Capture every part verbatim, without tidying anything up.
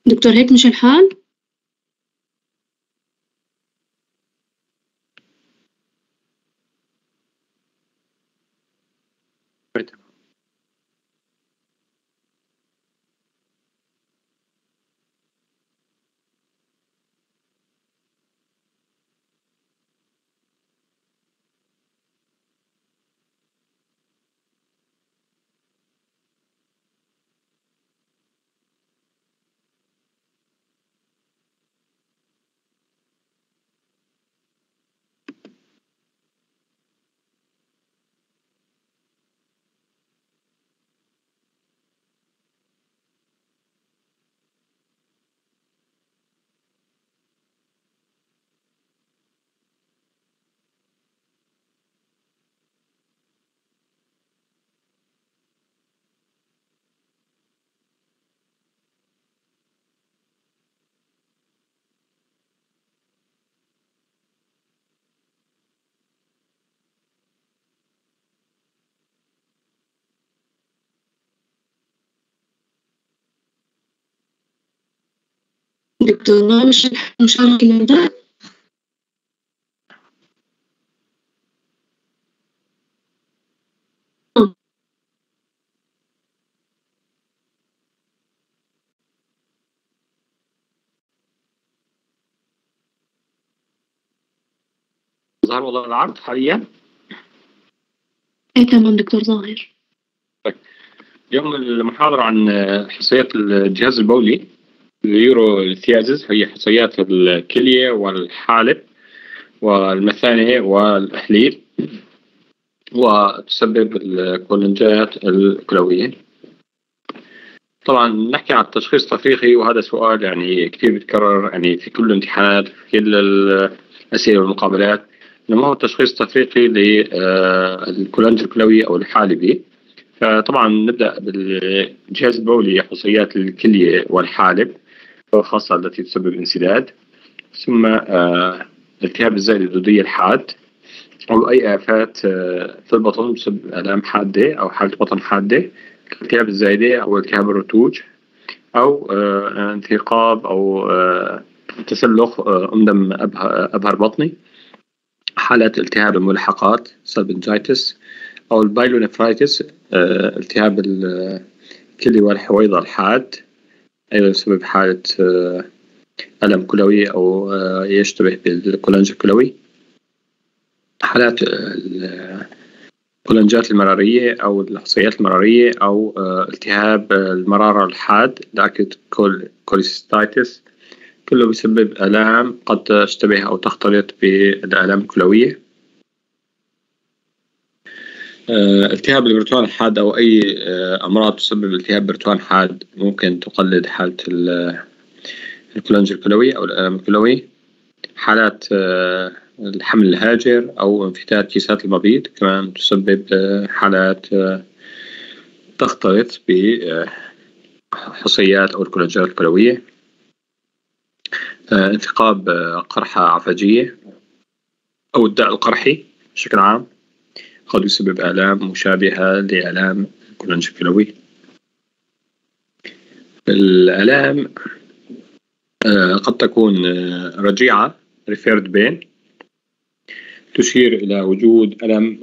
دكتور هيك مش الحال؟ دكتور ما مش الحال مشاركة الأعداد؟ ظهر وضع العرض حاليا؟ ايه تمام دكتور ظاهر. طيب. اليوم المحاضرة عن حصيات الجهاز البولي اليوروثيازيس، هي حصيات الكلية والحالب والمثانة والإحليل، وتسبب الكولنجات الكلوية. طبعا نحكي عن التشخيص التفريقي، وهذا سؤال يعني كثير بيتكرر يعني في كل الامتحانات في كل الأسئلة والمقابلات، إنه هو التشخيص التفريقي للكولنج الكلوي أو الحالبي. فطبعا نبدأ بالجهاز البولي، حصيات الكلية والحالب خاصة التي تسبب انسداد، ثم التهاب الزائدة الدودية الحاد، أو أي آفات في البطن بسبب آلام حادة أو حالة بطن حادة، التهاب الزائدة أو التهاب الرتوج، أو انثقاب أو تسلخ أمدم أبهر بطني، حالات التهاب الملحقات سالبنجايتس، أو البايلونيفرايتس التهاب الكلي والحويضة الحاد، أيضا بسبب حالة ألم كلوي أو يشتبه بالكولنج الكلوي، حالات الكولنجات المرارية أو الحصيات المرارية، أو التهاب المرارة الحاد الأكيوت كوليسيستايتس، كله بسبب آلام قد تشتبه أو تختلط بالآلام الكلوية. التهاب البرتقال الحاد أو أي أمراض تسبب التهاب برتقال حاد ممكن تقلد حالة الكولنج الكلوي أو الآلام الكلوي. حالات الحمل الهاجر أو انفتات كيسات المبيض كمان تسبب حالات تختلط بحصيات أو الكولنجات الكلوية. انثقاب قرحة عفجية أو الداء القرحي بشكل عام قد يسبب آلام مشابهة لآلام الكولنج الكلوي. الآلام قد تكون رجيعة referred pain، تشير إلى وجود ألم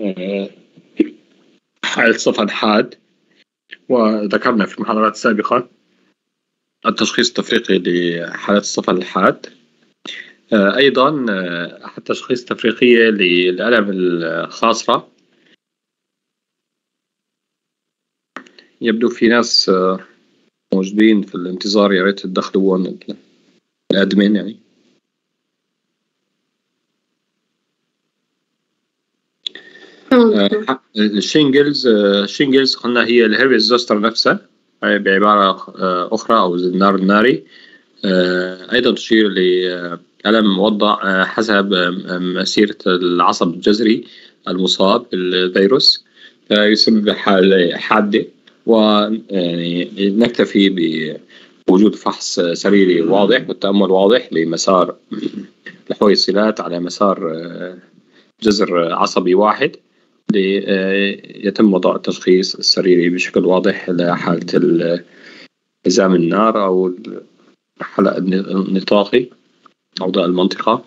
حالة صفن حاد، وذكرنا في المحاضرات السابقة التشخيص التفريقي لحالة الصفن الحاد. أيضا التشخيص التفريقية للألم الخاصرة، يبدو في ناس موجودين في الانتظار، يا ريت تدخلوا الأدمن يعني. الشينجلز الشينجلز قلنا هي الهيربس زوستر نفسها بعبارة أخرى، أو النار الناري، أيضا تشير لألم موضع حسب مسيرة العصب الجذري المصاب بالفيروس، فيسبب حالة حادة. ويعني نكتفي بوجود فحص سريري واضح والتأمل واضح لمسار الحويصلات على مسار جذر عصبي واحد، ليتم وضع التشخيص السريري بشكل واضح لحالة حزام النار أو حلق النطاقي أو ضاء المنطقة.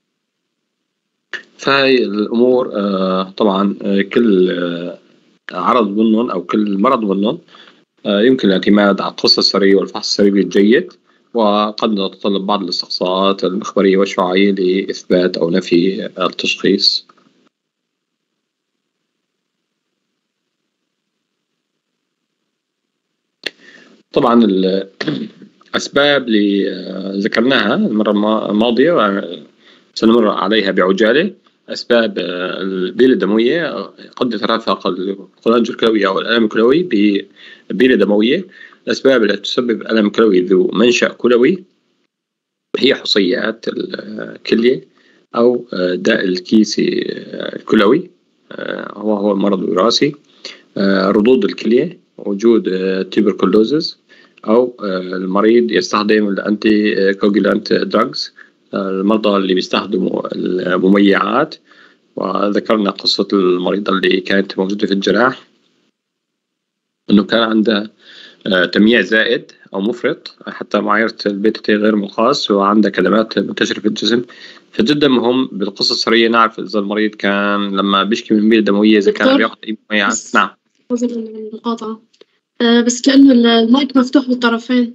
فهي الأمور طبعا كل عرض منهم أو كل مرض منهم يمكن الاعتماد على القصة السرية والفحص السريري الجيد، وقد تتطلب بعض الاستقصاءات المخبرية والشعاعية لإثبات أو نفي التشخيص. طبعا الأسباب اللي ذكرناها المرة الماضية سنمر عليها بعجالة. أسباب البيلة الدموية قد يترافق القولانج الكلوي أو الألم الكلوي ببيلة دموية. الأسباب التي تسبب ألم كلوي ذو منشأ كلوي هي حصيات الكلية أو داء الكيسي الكلوي وهو مرض وراثي، ردود الكلية، وجود تيبركلوزز، أو المريض يستخدم الأنتي كوجولانت دراجز، المرضى اللي بيستخدموا المميعات. وذكرنا قصة المريضة اللي كانت موجودة في الجراح أنه كان عندها تمييع زائد أو مفرط حتى معايير البي تي تي غير مقاس، وعندها كدمات منتشرة في الجسم. فجدا مهم بالقصة السرية نعرف إذا المريض كان لما بيشكي من بيلة دموية إذا كان بياخذ أي مميعات. نعم المقاطعة بس كأنه المايك مفتوح بالطرفين.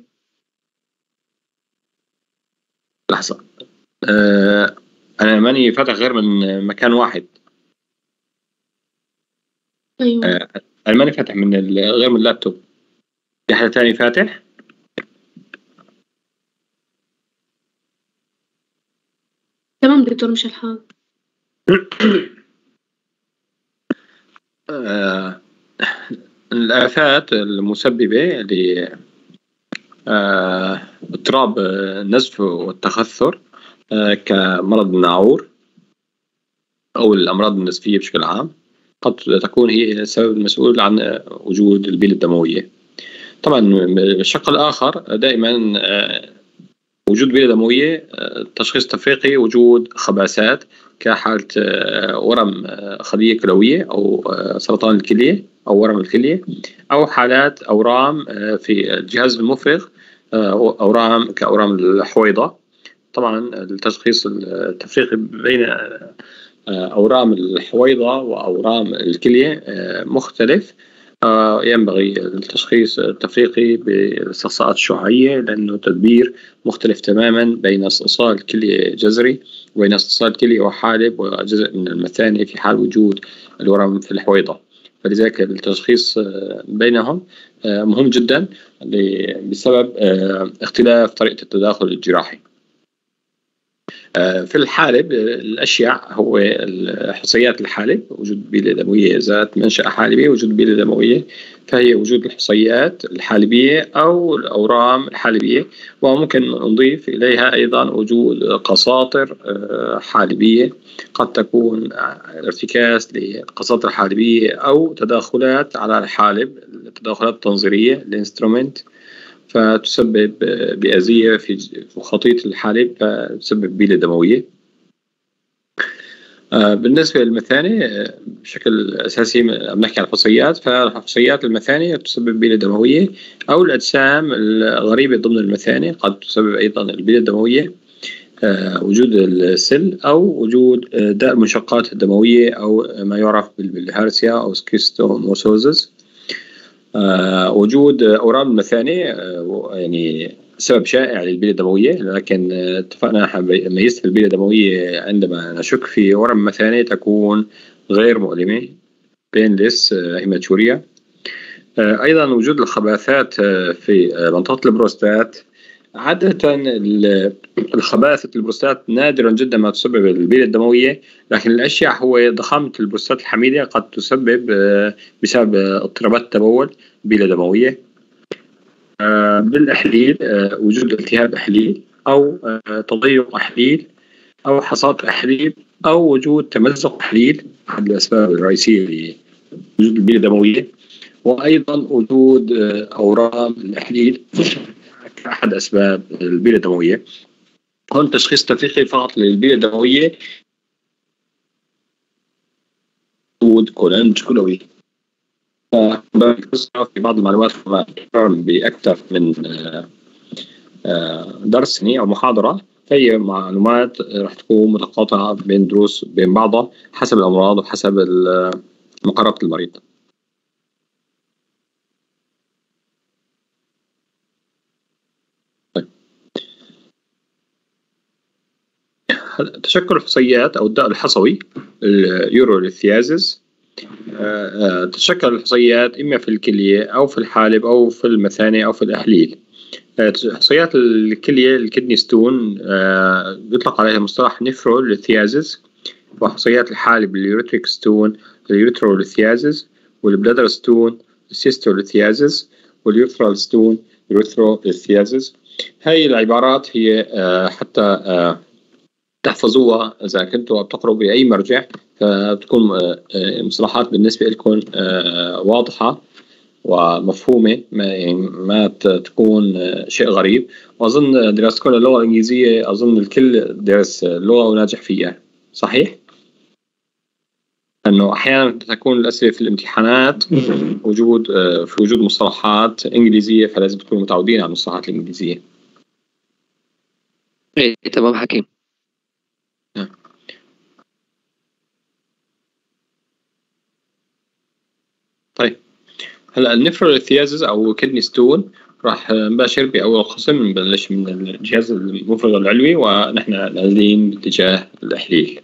لحظة، أه أنا ماني فاتح غير من مكان واحد. أيوة. أه أنا ماني فاتح من غير من اللابتوب. في حدا تاني فاتح؟ تمام دكتور مش الحال. أه الآفات المسببة ل اضطراب النزف والتخثر كمرض الناعور أو الأمراض النزفية بشكل عام قد تكون هي السبب المسؤول عن وجود البيلة الدموية. طبعا الشق الآخر دائما وجود بيلة دموية تشخيص تفريقي وجود خباسات كحالة ورم خلية كلوية أو سرطان الكلية أو ورم الكلية، أو حالات أورام في الجهاز المفرغ، أورام كأورام الحويضة. طبعا التشخيص التفريقي بين أورام الحويضة وأورام الكلية مختلف. ينبغي التشخيص التفريقي بالاستقصاءات الشعاعية لأنه تدبير مختلف تماما بين استئصال كلية جذري وبين استئصال كلية وحالب وجزء من المثاني في حال وجود الورم في الحويضة. فلذلك التشخيص بينهم مهم جدا بسبب اختلاف طريقة التداخل الجراحي. في الحالب الأشياء هو حصيات الحالب، وجود بيلة دموية ذات منشأ حالبي، وجود بيلة دموية فهي وجود الحصيات الحالبية أو الأورام الحالبية، وممكن نضيف إليها أيضا وجود قساطر حالبية قد تكون ارتكاز للقساطر الحالبية أو تداخلات على الحالب، تداخلات تنظيرية الانسترومنت فتسبب بأذية في خطيط الحالب فتسبب بيلة دموية. بالنسبة للمثاني بشكل أساسي بنحكي عن الحصيات، فالحصيات المثاني تسبب بيلة دموية، أو الأجسام الغريبة ضمن المثاني قد تسبب أيضا البيلة الدموية، وجود السل أو وجود داء المنشقات الدموية أو ما يعرف بالهارسيا أو سكيستوموسوزس. آه وجود أورام المثاني آه يعني سبب شائع للبيلة الدموية، لكن اتفقنا ميزة البيلة الدموية عندما نشك في ورم مثاني تكون غير مؤلمة بينلس هيماتوريا. آه أيضا وجود الخباثات في منطقة البروستات. عادة الخباثة البروستات نادرا جدا ما تسبب البيلة الدموية، لكن الأشياء هو ضخامة البروستات الحميدة قد تسبب بسبب اضطرابات التبول بيلة دموية. بالأحليل وجود التهاب أحليل أو تضيق أحليل أو حصاد أحليل أو وجود تمزق أحليل أحد الأسباب الرئيسية لوجود البيلة الدموية. وأيضا وجود أورام الأحليل أحد أسباب البيلة الدموية. هون تشخيص تفريقي فقط للبيلة الدموية وجود كولانج كلوي. في بعض المعلومات بأكثر من درس يعني أو محاضرة، هي معلومات راح تكون متقاطعة بين دروس بين بعضها حسب الأمراض وحسب مقاربة المريض. طيب. تشكل الحصيات أو الداء الحصوي اليوروليثيازيس، تتشكل الحصيات إما في الكلية أو في الحالب أو في المثانة أو في الأحليل. حصيات الكلية الكدني ستون يطلق عليها مصطلح نيفروليثيازيس، وحصيات الحالب اليوريتريك ستون اليوريثروليثيازيس، والبلادر ستون السيستوليثيازيس، واليوثرال ستون اليوريثروليثيازيس. هاي العبارات هي حتى تحفظوها إذا كنتوا بتقرأوا بأي مرجع، فبتكون مصطلحات بالنسبة لكم واضحة ومفهومة، ما يعني ما تكون شيء غريب. وأظن دراستكم اللغة الإنجليزية أظن الكل درس اللغة وناجح فيها، صحيح؟ أنه أحيانا تكون الأسئلة في الامتحانات وجود في وجود مصطلحات إنجليزية، فلازم تكونوا متعودين على المصطلحات الإنجليزية. إيه تمام حكيم. طيب هلا النفروليثيازيس او كدني ستون راح نباشر باول قسم، نبلش من الجهاز المفرغ العلوي ونحن نازلين باتجاه الاحليل.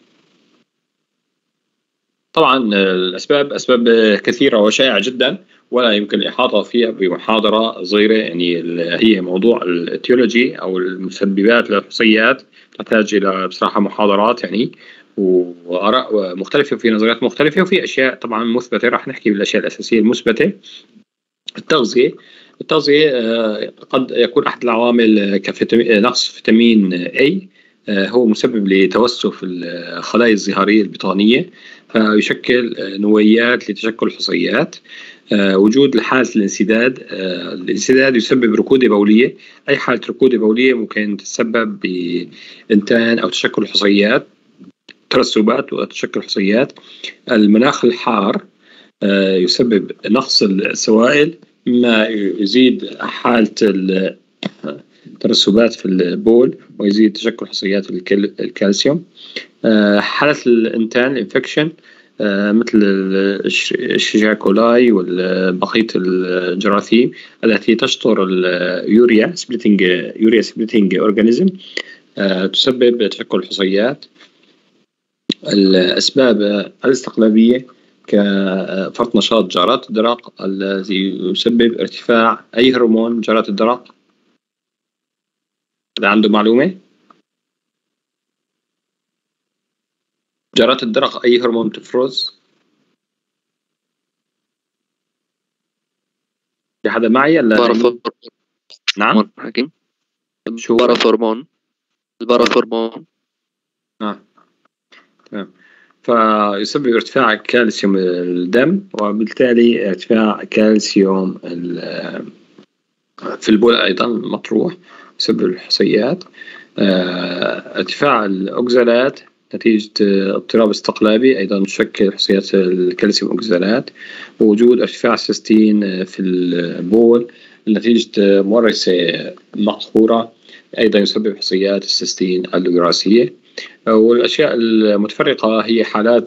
طبعا الاسباب اسباب كثيره وشائعه جدا ولا يمكن الاحاطه فيها بمحاضره صغيره، يعني هي موضوع الاتيولوجي او المسببات للحصيات تحتاج الى بصراحه محاضرات يعني، وآراء مختلفة وفي نظريات مختلفة وفي أشياء طبعا مثبتة. راح نحكي بالأشياء الأساسية المثبتة. التغذية التغذية قد يكون أحد العوامل كنقص فيتامين A، هو مسبب لتوسف الخلايا الزهرية البطانية، فيشكل نويات لتشكل الحصيات. وجود حالة الانسداد، الانسداد يسبب ركودة بولية. أي حالة ركودة بولية ممكن تتسبب بإنتان أو تشكل حصيات، ترسبات وتشكل حصيات. المناخ الحار يسبب نقص السوائل مما يزيد حالة الترسبات في البول ويزيد تشكل حصيات الكالسيوم. حالة الانتان الانفكشن مثل الشيجاكولاي كولاي وبقية الجراثيم التي تشطر اليوريا سبليتنج يوريا سبليتنج اورجانيزم تسبب تشكل الحصيات. الأسباب الاستقلابية كفرط نشاط جارات الدرق الذي يسبب ارتفاع أي هرمون جارات الدرق. إذا عنده معلومة، جارات الدرق أي هرمون تفرز؟ في حدا معي ولا؟ نعم حكيم. شو الباراثورمون الباراثورمون نعم تمام. فيسبب ارتفاع كالسيوم الدم وبالتالي ارتفاع كالسيوم في البول أيضا مطروح يسبب الحصيات. ارتفاع الأوكزالات نتيجة اضطراب استقلابي أيضا تشكل حصيات الكالسيوم أوكزالات. ووجود ارتفاع السيستين في البول نتيجة مورثة مقهورة أيضا يسبب حصيات السيستين الوراثية. والأشياء المتفرقة هي حالات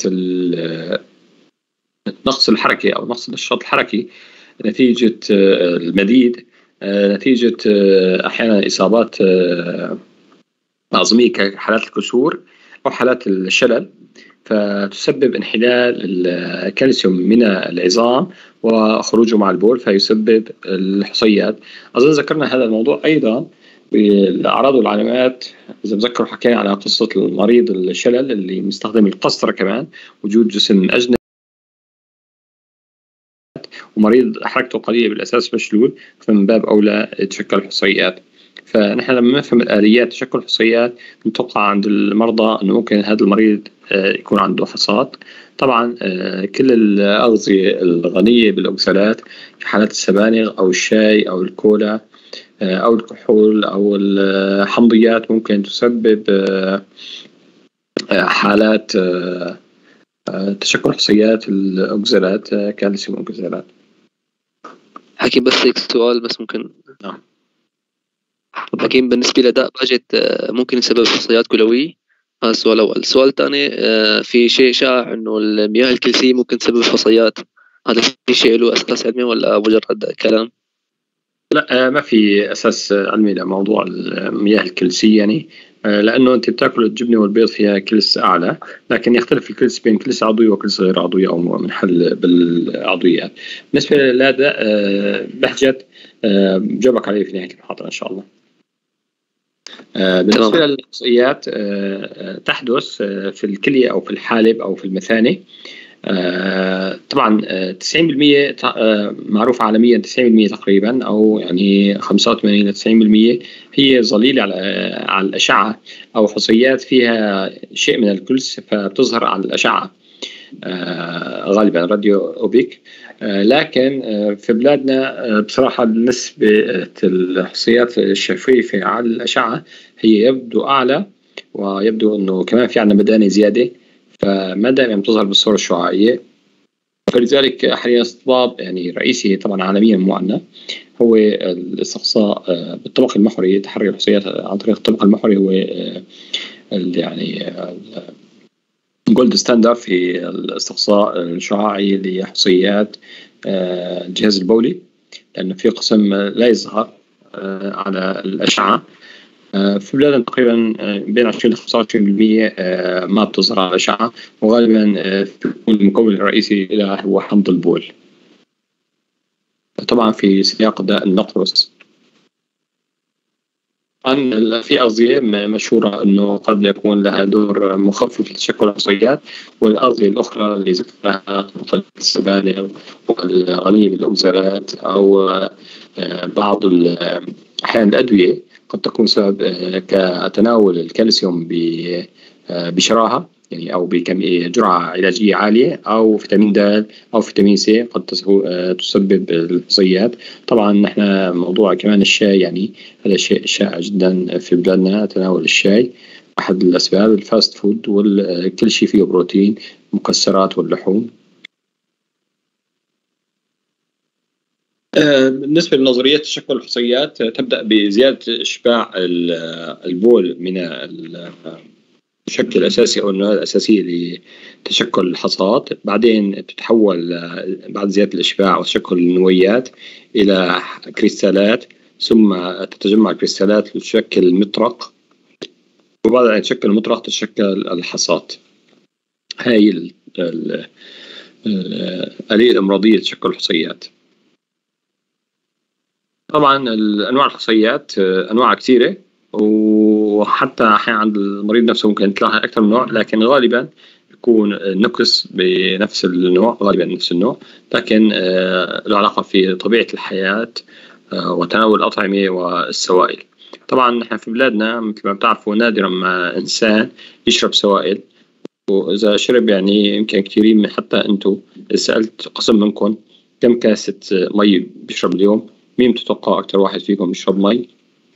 نقص الحركة أو نقص النشاط الحركي نتيجة المديد، نتيجة أحيانا إصابات عظمية كحالات الكسور أو حالات الشلل، فتسبب انحلال الكالسيوم من العظام وخروجه مع البول فيسبب الحصيات. أظن ذكرنا هذا الموضوع أيضا بالأعراض والعلامات. إذا بذكروا حكينا على قصة المريض الشلل اللي مستخدم القسطرة، كمان وجود جسم أجنبي ومريض حركته قليلة بالأساس مشلول، فمن باب أولى تشكل حصيات. فنحن لما نفهم الآليات تشكل الحصيات نتوقع عند المرضى أنه ممكن هذا المريض يكون عنده حصات. طبعا كل الأغذية الغنية بالأوكسالات في حالات السبانغ أو الشاي أو الكولا أو الكحول أو الحمضيات ممكن تسبب حالات تشكل حصيات الأوكسالات كالسيوم أوكسالات. حكي بس هيك سؤال بس ممكن. نعم حكيم بالنسبة لداء باجت آه، ممكن يسبب حصيات كلوية. هذا السؤال الأول. السؤال الثاني، آه، في شيء شائع إنه المياه الكلسية ممكن تسبب حصيات، هذا في شيء له أساس علمي ولا مجرد كلام؟ لا، ما في أساس علمي لموضوع المياه الكلسية يعني، لأنه أنت بتاكل الجبنة والبيض فيها كلس أعلى، لكن يختلف الكلس بين كلس عضوي وكلس غير عضوي أو منحل بالعضويات. بالنسبة لهذا بهجت بجاوبك عليه في نهاية المحاضرة إن شاء الله. بالنسبة للحصيات تحدث في الكلية أو في الحالب أو في المثانة. آه طبعا آه تسعين بالمية آه معروف عالميا، تسعين بالمية تقريبا او يعني خمسة وثمانين إلى تسعين بالمية هي ظليل على آه على الاشعه او حصيات فيها شيء من الكلس فبتظهر على الاشعه آه غالبا راديو اوبيك. آه لكن آه في بلادنا آه بصراحه نسبه الحصيات الشفيفه على الاشعه هي يبدو اعلى، ويبدو انه كمان في عندنا مدانه زياده، فما دائما بتظهر بالصورة الشعاعية. فلذلك حاليا استطباب يعني رئيسي طبعا عالميا مو عنا هو الاستقصاء بالطبق المحوري. تحري الحصيات عن طريق الطبق المحوري هو يعني جولد ستاندرد في الاستقصاء الشعاعي لحصيات الجهاز البولي، لأنه في قسم لا يظهر على الأشعة. في بلادنا تقريبا بين عشرين إلى خمسة وعشرين بالمية ما بتظهر على الأشعة، وغالبا بيكون المكون الرئيسي لها هو حمض البول. طبعا في سياق داء النقرس طبعا في أغذية مشهورة أنه قد يكون لها دور مخفف لتشكل الحصيات، والأغذية الأخرى اللي ذكرها مثل السبانخ والغني بالأوزالات أو بعض أحيانا الأدوية قد تكون سبب كتناول الكالسيوم بشراهة يعني أو بكمية جرعة علاجية عالية، أو فيتامين د أو فيتامين سي قد تسبب الحصيات. طبعا نحن موضوع كمان الشاي يعني هذا شيء شائع جدا في بلادنا، تناول الشاي أحد الأسباب. الفاست فود وكل شيء فيه بروتين، مكسرات واللحوم. بالنسبة لنظرية تشكل الحصيات تبدأ بزيادة إشباع البول من الشكل الأساسي أو النواة الأساسية لتشكل الحصاد، بعدين تتحول بعد زيادة الإشباع وتشكل النويات إلى كريستالات، ثم تتجمع الكريستالات لتشكل مطرق، وبعد أن تشكل المطرق تتشكل الحصاد. هاي الآلية الإمراضية لتشكل الحصيات. طبعا الأنواع الحصيات أنواع كثيرة، وحتى أحيانا عند المريض نفسه ممكن تلاقي أكثر من نوع، لكن غالبا يكون نقص بنفس النوع، غالبا نفس النوع، لكن له علاقة في طبيعة الحياة وتناول الأطعمة والسوائل. طبعا نحن في بلادنا مثل ما بتعرفوا نادرا ما إنسان يشرب سوائل، وإذا شرب يعني يمكن كثيرين من حتى أنتم سألت قسم منكم كم كاسة مي بيشرب اليوم، مين تتوقع أكثر واحد فيكم يشرب مي؟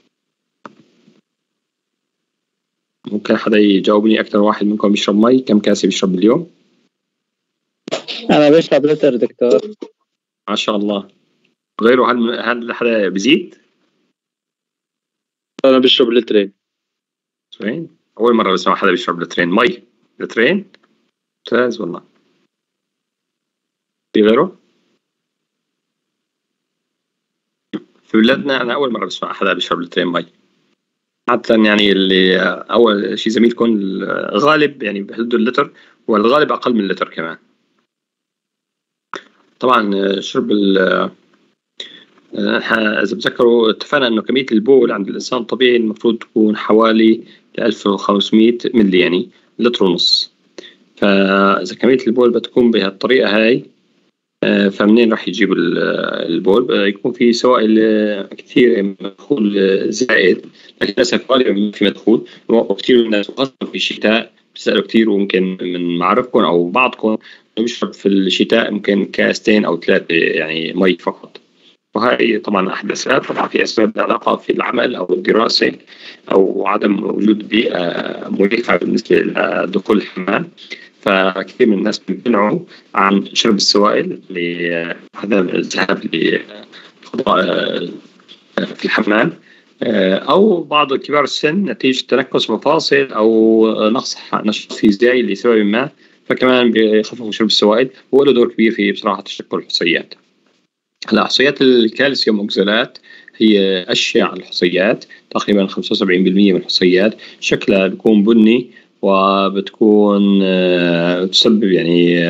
ممكن حدا يجاوبني أكثر واحد منكم يشرب مي كم كاسة بيشرب باليوم؟ أنا بشرب لتر دكتور. ما شاء الله. غيره هل هل حدا بزيد؟ أنا بشرب لترين. لترين؟ أول مرة بسمع حدا بيشرب لترين مي. لترين؟ ممتاز والله. في غيره؟ في بلادنا أنا أول مرة بسمع حدا بيشرب لترين مي. حتى يعني اللي أول شيء زميلكم الغالب يعني بهدوا اللتر، والغالب أقل من اللتر كمان. طبعا شرب ال إذا بتذكروا اتفقنا إنه كمية البول عند الإنسان الطبيعي المفروض تكون حوالي ألف وخمسمية ملي، يعني لتر ونص. فإذا كمية البول بتكون بهالطريقة هاي، فمنين راح يجيب البول؟ يكون في سوائل كثير مدخول زائد، لكن للأسف غالبا ما في مدخول. وكثير من الناس خاصة في الشتاء بتسألوا كثير، وممكن من معارفكم أو بعضكم بيشرب في الشتاء ممكن كاستين أو ثلاثة يعني مي فقط. وهي طبعا أحد الأسباب. طبعا في أسباب لها علاقة في العمل أو الدراسة أو عدم وجود بيئة مريحة بالنسبة لدخول الحمام، فكثير من الناس بيمتنعوا عن شرب السوائل لعدم الذهاب للقضاء في الحمام. أو بعض كبار السن نتيجة تنكس مفاصل أو نقص نشاط فيزيائي لسبب ما، فكمان بيخففوا شرب السوائل، وله دور كبير في بصراحة تشكل الحصيات. هلا حصيات الكالسيوم أوكسالات هي أشياء الحصيات، تقريبا خمسة وسبعين بالمئة من الحصيات شكلها بيكون بني، وبتكون تسبب يعني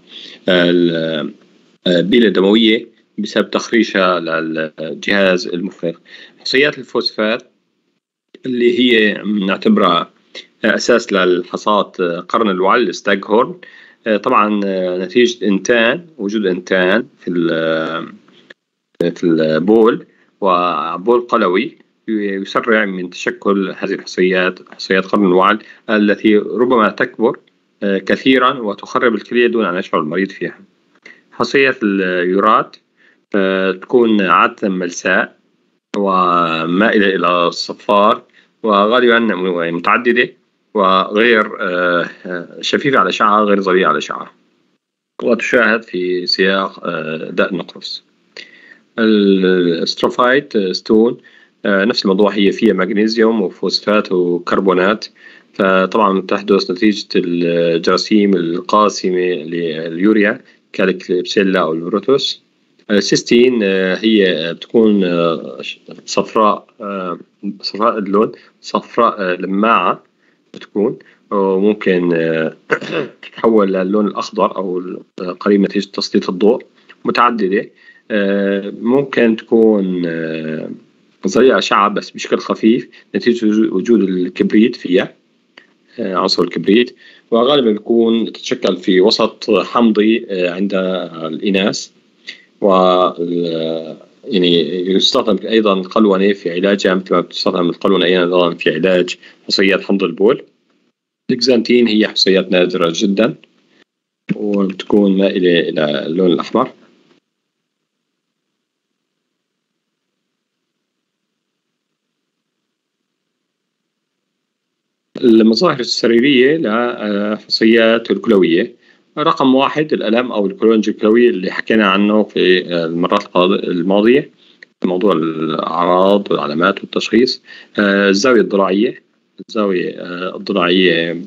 البيلة الدموية بسبب تخريشها للجهاز المفرغ. حصيات الفوسفات اللي هي نعتبرها أساس للحصات قرن الوعل الستاغ هورن، طبعا نتيجة إنتان وجود إنتان في في البول وبول قلوي يسرع من تشكل هذه الحصيات، حصيات قرن الوعل التي ربما تكبر كثيرا وتخرب الكلية دون أن يشعر المريض فيها. حصيات اليورات تكون عادة ملساء ومائلة إلى الصفار، وغالبا متعددة وغير شفيفة على الأشعة، غير ظريفة على الأشعة، وتشاهد في سياق داء النقرس. الستروفايت ستون نفس الموضوع، هي فيها مغنيسيوم وفوسفات وكربونات، فطبعا تحدث نتيجة الجراثيم القاسمة لليوريا كالكليبسيلا أو البروتوس. السيستين هي بتكون صفراء صفراء اللون، صفراء لماعة بتكون، وممكن تتحول للون الأخضر أو قريب نتيجة تسليط الضوء، متعددة، ممكن تكون ظريفة أشعة بس بشكل خفيف نتيجة وجود الكبريت فيها، عنصر الكبريت، وغالبا بيكون تتشكل في وسط حمضي عند الإناث، و يعني يستخدم أيضا القلونة في علاجها مثل ما بتستخدم القلونة أيضا في علاج حصيات حمض البول. الإكزانتين هي حصيات نادرة جدا وبتكون مائلة إلى اللون الأحمر. المظاهر السريرية لحصيات الكلوية، رقم واحد الألم أو الكولونج الكلوي اللي حكينا عنه في المرات الماضية، موضوع الأعراض والعلامات والتشخيص. الزاوية الضلوعية، الزاوية الضلوعية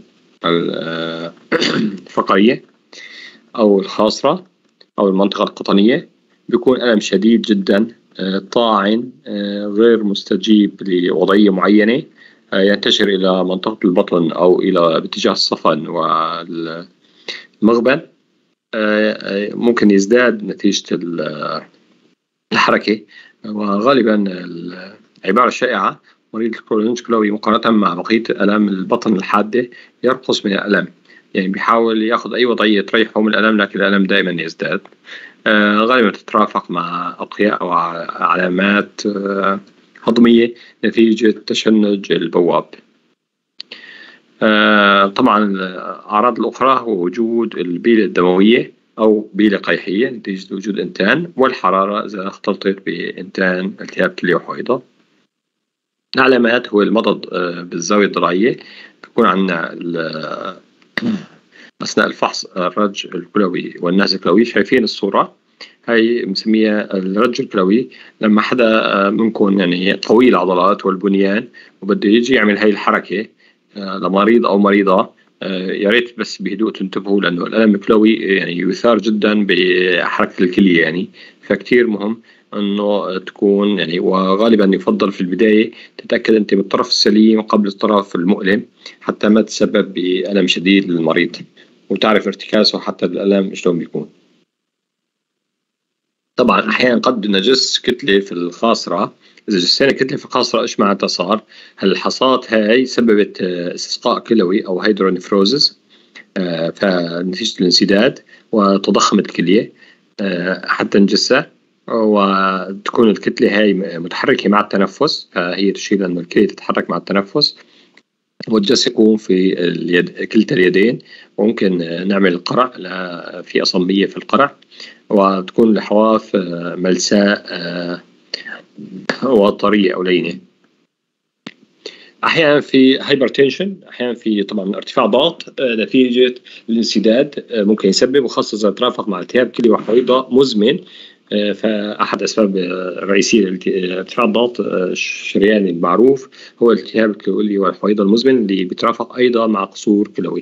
الفقرية أو الخاصرة أو المنطقة القطنية، بيكون ألم شديد جدا طاعن غير مستجيب لوضعية معينة، ينتشر إلى منطقة البطن أو إلى باتجاه الصفن والمغبن، ممكن يزداد نتيجة الحركة، وغالبا العبارة الشائعة مريض الكولونج كلوي مقارنة مع بقية ألام البطن الحادة يرقص من الألم، يعني بيحاول يأخذ أي وضعية تريحه من الألم، لكن الألم دائما يزداد، غالبا تترافق مع أقياء أو علامات هضمية نتيجة تشنج البواب. طبعا الأعراض الأخرى هو وجود البيلة الدموية أو بيلة قيحية نتيجة وجود إنتان، والحرارة إذا اختلطت بإنتان التهاب كلية وحويضة. العلامات هو المضض بالزاوية الضلوعية، بيكون عندنا أثناء الفحص الرج الكلوي والنهز الكلوي، شايفين الصورة هاي مسميها الرج الكلوي، لما حدا منكم يعني قوي العضلات والبنيان وبده يجي يعمل هاي الحركة لمريض أو مريضة، يا ريت بس بهدوء تنتبهوا، لأنه الألم الكلوي يعني يثار جدا بحركة الكلية، يعني فكتير مهم أنه تكون يعني، وغالبا يفضل في البداية تتأكد أنت من الطرف السليم قبل الطرف المؤلم حتى ما تسبب بألم شديد للمريض، وتعرف ارتكاسه حتى الألم شلون بيكون. طبعا أحيانا قد نجس كتلة في الخاصرة، إذا جسينا كتلة في الخاصرة إيش معناتها صار؟ هالحصات هاي سببت استسقاء كلوي أو هيدرونيفروزس، فنتيجة الانسداد وتضخمت الكلية حتى نجسها، وتكون الكتلة هاي متحركة مع التنفس، فهي تشير أن الكلية تتحرك مع التنفس، والجس يكون في اليد كلتا اليدين، وممكن نعمل قرع في أصمية في القرع، وتكون الحواف ملساء وطرية أو لينة. أحيانا في هايبرتنشن، أحيانا في طبعا ارتفاع ضغط نتيجة الانسداد ممكن يسبب، وخاصة إذا ترافق مع التهاب كلي وحويضة مزمن فأحد أسباب الرئيسية لارتفاع الضغط الشرياني المعروف هو الالتهاب الكلوي والحويضة المزمن اللي بيترافق أيضا مع قصور كلوي.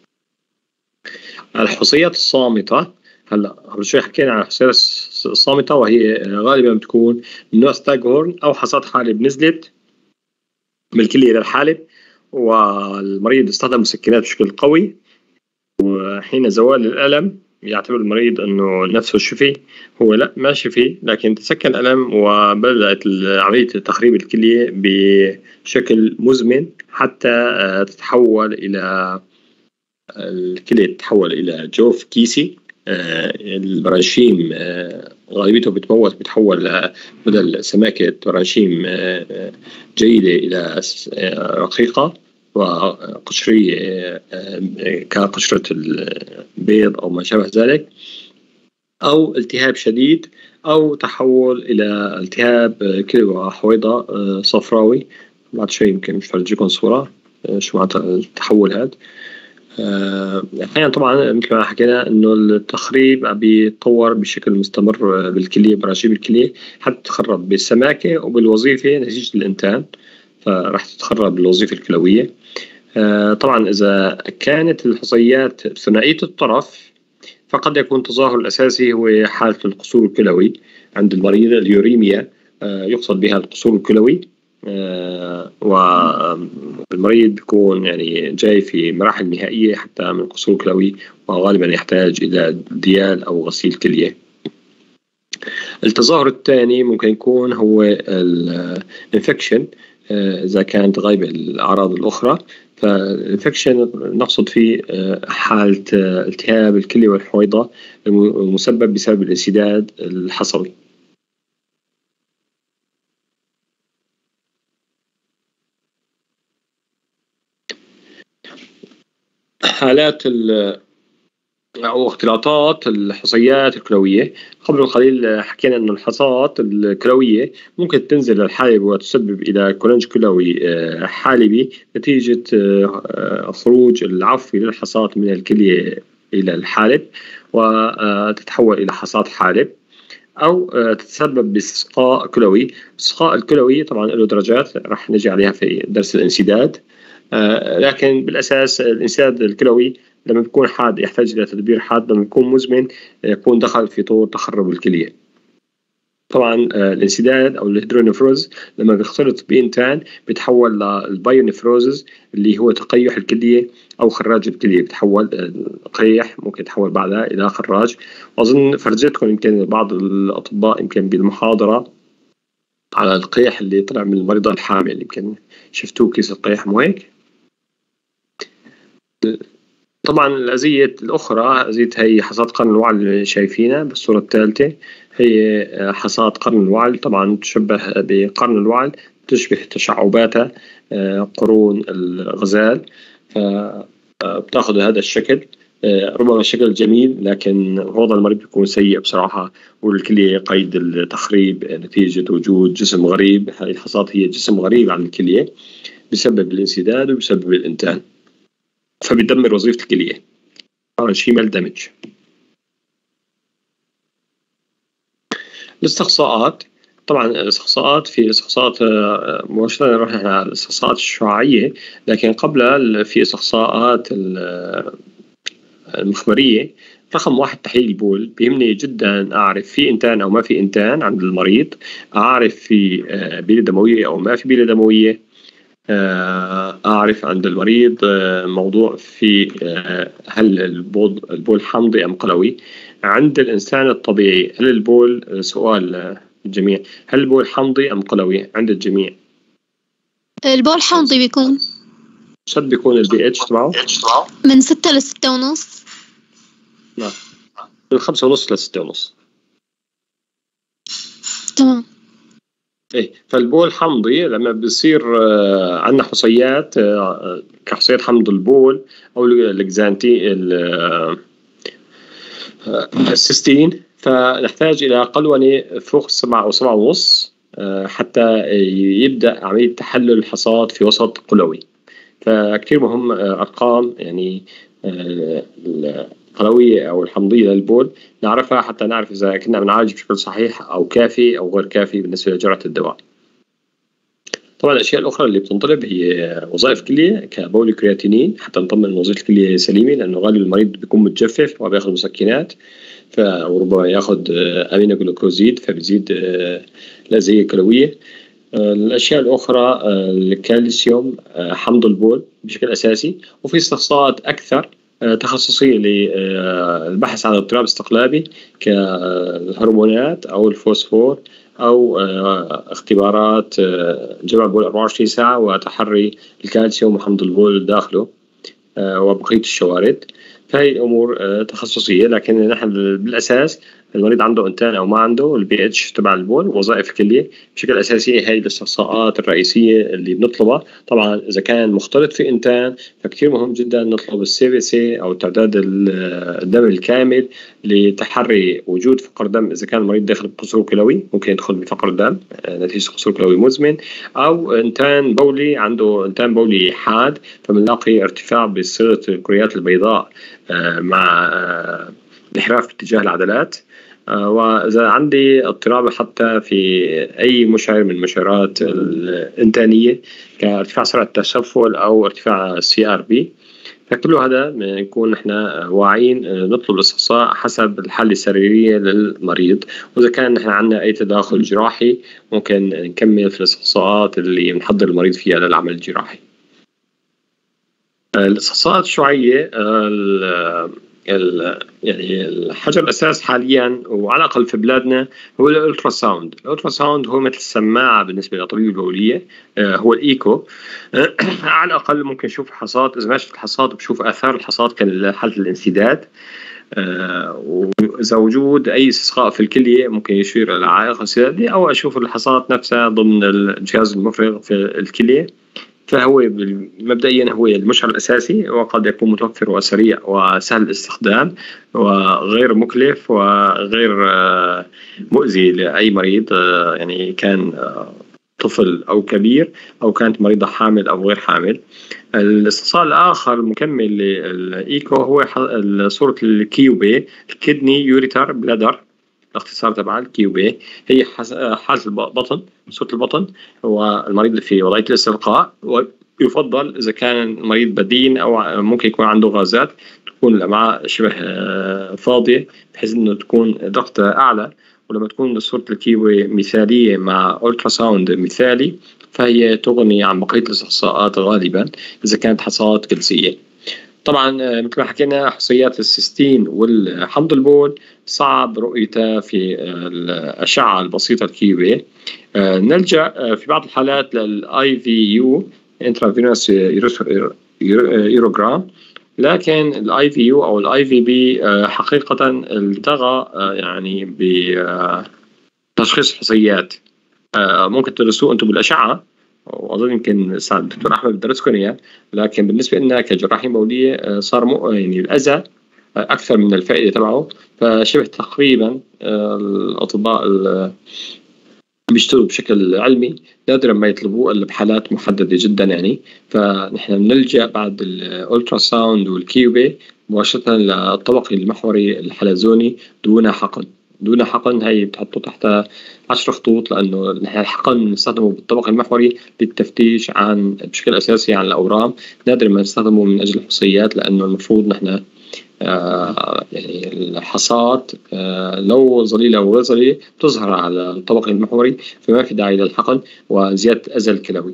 الحصيات الصامتة، هلا قبل شوي حكينا عن الحصيات الصامتة وهي غالبا بتكون من نوع ستاغهورن أو حصاد حالب نزلت من الكلية إلى الحالب والمريض استخدم مسكنات بشكل قوي، وحين زوال الألم يعتبر المريض أنه نفسه شفي. هو لا ما شفي، لكن تسكن الألم وبدأت عملية تخريب الكلية بشكل مزمن حتى تتحول إلى الكلية تتحول إلى جوف كيسي. البرانشيم غالبيته بتموت بتحول بدل سماكة برانشيم جيدة إلى رقيقة وقشرية كقشرة البيض أو ما شابه ذلك، أو التهاب شديد أو تحول إلى التهاب كلوي وحويضة صفراوي. بعد شوي يمكن مش فرجيكم صورة شو معناتها التحول هذا. أحيانا طبعا مثل ما حكينا إنه التخريب بيتطور بشكل مستمر بالكلية برانشيم الكلية حتى تخرب بالسماكة وبالوظيفة نتيجة الإنتان، فراح تتخرب الوظيفة الكلوية. طبعا إذا كانت الحصيات ثنائية الطرف فقد يكون التظاهر الأساسي هو حالة القصور الكلوي عند المريض، اليوريميا يقصد بها القصور الكلوي، والمريض بيكون يعني جاي في مراحل نهائية حتى من قصور كلوي وغالبا يحتاج إلى ديال أو غسيل كلية. التظاهر الثاني ممكن يكون هو الانفكشن إذا كانت غايبة الأعراض الأخرى. فالانفكشن نقصد فيه حالة التهاب الكلية والحويضة المسبب بسبب الانسداد الحصوي. حالات أو اختلاطات الحصيات الكلوية، قبل قليل حكينا أن الحصات الكلوية ممكن تنزل للحالب وتسبب إلى كولنج كلوي حالبي نتيجة خروج العفوي للحصات من الكلية إلى الحالب وتتحول إلى حصات حالب، أو تتسبب باستسقاء كلوي. الاستسقاء الكلوي طبعا له درجات راح نجي عليها في درس الانسداد، لكن بالأساس الانسداد الكلوي لما يكون حاد يحتاج إلى تدبير حاد، لما يكون مزمن يكون دخل في طور تخرب الكلية. طبعا الانسداد أو الهيدرونيفروز لما بيختلط بإنتان بيتحول للبايونيفروزز اللي هو تقيح الكلية أو خراج الكلية، بيتحول قيح ممكن يتحول بعدها إلى خراج. وأظن فرجتكم يمكن بعض الأطباء يمكن بالمحاضرة على القيح اللي طلع من المريضة الحامل، يمكن شفتوه كيس القيح مو هيك؟ طبعا الأذية الأخرى أذية هي حصاد قرن الوعل اللي شايفينها بالصورة الثالثة، هي حصاد قرن الوعل طبعا تشبه بقرن الوعل، تشبه تشعباتها قرون الغزال، فبتاخذ هذا الشكل. ربما شكل جميل لكن وضع المريض بيكون سيء بصراحة، والكلية قيد التخريب نتيجة وجود جسم غريب. هذه الحصاد هي جسم غريب عن الكلية بسبب الانسداد وبسبب الإنتان، فبيدمر وظيفة الكلية. طبعا شيمال دامج. الاستقصاءات، طبعا الاستقصاءات في استقصاءات مباشرة نروح على الاستقصاءات الشعاعية، لكن قبل في استقصاءات المخبرية. رقم واحد تحليل البول، بيهمني جدا أعرف في إنتان أو ما في إنتان عند المريض، أعرف في بيلة دموية أو ما في بيلة دموية، أعرف عند المريض موضوع في هل البول البول حمضي أم قلوي. عند الإنسان الطبيعي هل البول، سؤال الجميع، هل البول حمضي أم قلوي عند الجميع؟ البول حمضي بيكون. شد بيكون البي اتش تبعه من ستة لستة ونص. نعم من خمسة ونص لستة ونص. تمام. ايه فالبول حمضي لما بيصير عندنا حصيات كحصيات حمض البول او الاكزانتي السيستين، فنحتاج الى قلونة فوق السبعة او سبعة ونص حتى يبدأ عملية تحلل الحصاد في وسط قلوي. فكتير مهم ارقام، يعني القلوية أو الحمضية للبول نعرفها حتى نعرف إذا كنا بنعالج بشكل صحيح أو كافي أو غير كافي بالنسبة لجرعة الدواء. طبعا الأشياء الأخرى اللي بتنطلب هي وظائف كلية كبول كرياتينين حتى نطمن وظيفة الكلية سليمة، لأنه غالبا المريض بيكون متجفف وبياخذ مسكنات وربما ياخذ أمينو جلوكوزيد فبيزيد الأزية الكلوية. الأشياء الأخرى الكالسيوم حمض البول بشكل أساسي، وفي استخصاصات أكثر تخصصية للبحث عن اضطراب استقلابي كالهرمونات أو الفوسفور أو اختبارات جمع البول أربعة وعشرين ساعة وتحري الكالسيوم وحمض البول داخله وبقية الشوارد. فهي الأمور تخصصية، لكن نحن بالأساس المريض عنده انتان او ما عنده البي اتش تبع البول وظائف الكليه بشكل اساسي هي الاستقصاءات الرئيسيه اللي بنطلبها. طبعا اذا كان مختلط في انتان فكتير مهم جدا نطلب السي في سي او تعداد الدم الكامل لتحري وجود فقر دم. اذا كان المريض داخل بقصور كلوي ممكن يدخل بفقر دم نتيجه قصور كلوي مزمن، او انتان بولي عنده انتان بولي حاد فبنلاقي ارتفاع بصيغه الكريات البيضاء مع انحراف باتجاه العضلات. وإذا عندي اضطراب حتى في أي مشعر من المشعرات الإنتانية كارتفاع سرعة التسفل أو ارتفاع السي آر بي، فكل هذا نكون نحن واعيين نطلب الاستقصاء حسب الحالة السريرية للمريض. وإذا كان نحن عندنا أي تداخل جراحي ممكن نكمل في الاستقصاءات اللي بنحضر المريض فيها للعمل الجراحي. الاستقصاءات الشعاعية يعني الحجر الأساس حاليا وعلى الأقل في بلادنا هو الألترا ساوند. الألترا ساوند هو مثل السماعة بالنسبة لطبيب البولية، هو الإيكو. على الأقل ممكن نشوف حصات، إذا ما شفت الحصات بشوف آثار الحصات كحالة الانسداد، وإذا وجود أي استسقاء في الكلية ممكن يشير إلى عائق انسدادي، أو أشوف الحصات نفسها ضمن الجهاز المفرغ في الكلية. فهو مبدئيا هو المشعر الأساسي، وقد يكون متوفر وسريع وسهل الاستخدام وغير مكلف وغير مؤذي لأي مريض، يعني كان طفل أو كبير أو كانت مريضة حامل أو غير حامل. الاستئصال الآخر المكمل للإيكو هو صورة الكيوبي، الكدني يوريتر بلادر، الاختصار تبع الكيوبي. هي حالة البطن، صورة البطن والمريض في وضعية الاستلقاء، ويفضل إذا كان المريض بدين أو ممكن يكون عنده غازات تكون الأمعاء شبه فاضية بحيث إنه تكون ضغطها أعلى. ولما تكون صورة الكيوبي مثالية مع ألترا ساوند مثالي فهي تغني عن بقية الاستقصاءات غالبا إذا كانت حصات كلسية. طبعا مثل ما حكينا حصيات السيستين والحمض البول صعب رؤيتها في الأشعة البسيطة الكيوبي. نلجأ في بعض الحالات للآي في يو intravenous يوروجرام، لكن الاي في يو او الاي في بي حقيقة التغى يعني بتشخيص الحصيات. ممكن تدرسوه انتم بالأشعة، واظن يمكن الدكتور احمد درسكم اياه، لكن بالنسبه لنا كجراحين بوليه صار مو يعني الاذى اكثر من الفائده تبعه. فشبه تقريبا الاطباء اللي بيشتغلوا بشكل علمي نادرا ما يطلبوه الا بحالات محدده جدا يعني. فنحن بنلجا بعد الالترا ساوند والكيوبي مباشره للطبق المحوري الحلزوني دون حقن. دون حقن هي بتحطوا تحتها عشر خطوط، لأنه الحقن نستخدمه بالطبق المحوري للتفتيش عن بشكل أساسي عن الأورام، نادر ما نستخدمه من أجل الحصيات، لأنه المفروض نحن آه يعني الحصات آه لو ظليلة أو غير ظليلة تظهر على الطبق المحوري، فما في داعي للحقن وزيادة أذى الكلوي.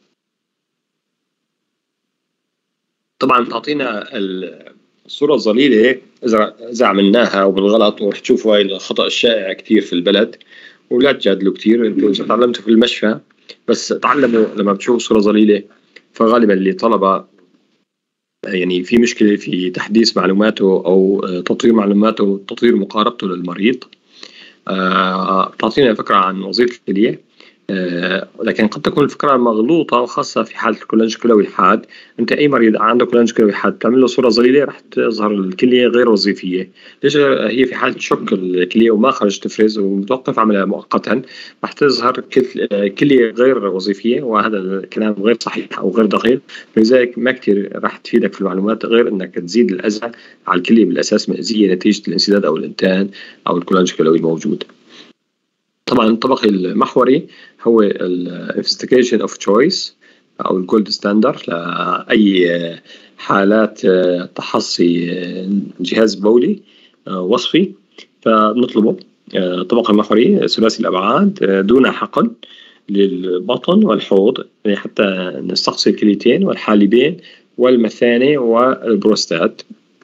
طبعا تعطينا الصورة الظليلة إذا إذا عملناها وبالغلط، ورح تشوفوا هاي الخطأ الشائع كتير في البلد، ولا تجادلوا كتير. انتوا إذا تعلمتوا في المشفى بس تعلموا لما بتشوفوا صورة ظليلة فغالبا اللي طلبة يعني في مشكلة في تحديث معلوماته أو تطوير معلوماته وتطوير مقاربته للمريض. آه، تعطينا فكرة عن وظيفة الكلية. آه، لكن قد تكون الفكرة مغلوطة، وخاصة في حالة الكولانج الكلوي الحاد. أنت أي مريض عنده كولانج كلوي حاد تعمل له صورة ظليلة راح تظهر الكلية غير وظيفية. ليش؟ هي في حالة شك الكلية وما خرج تفرز ومتوقف عملها مؤقتا راح تظهر كلية غير وظيفية، وهذا الكلام غير صحيح أو غير دقيق. لذلك ما كتير راح تفيدك في المعلومات غير أنك تزيد الأذى على الكلية بالأساس مأزية نتيجة الانسداد أو الإنتان أو الكولانج الكلوي الموجود. طبعا الطبق المحوري هو الانفستيجيشن اوف تشويس او الجولد ستاندر لاي حالات تحصي جهاز بولي وصفي، فنطلبه الطبق المحوري ثلاثي الابعاد دون حقن للبطن والحوض حتى نستقصي الكليتين والحالبين والمثانه والبروستات.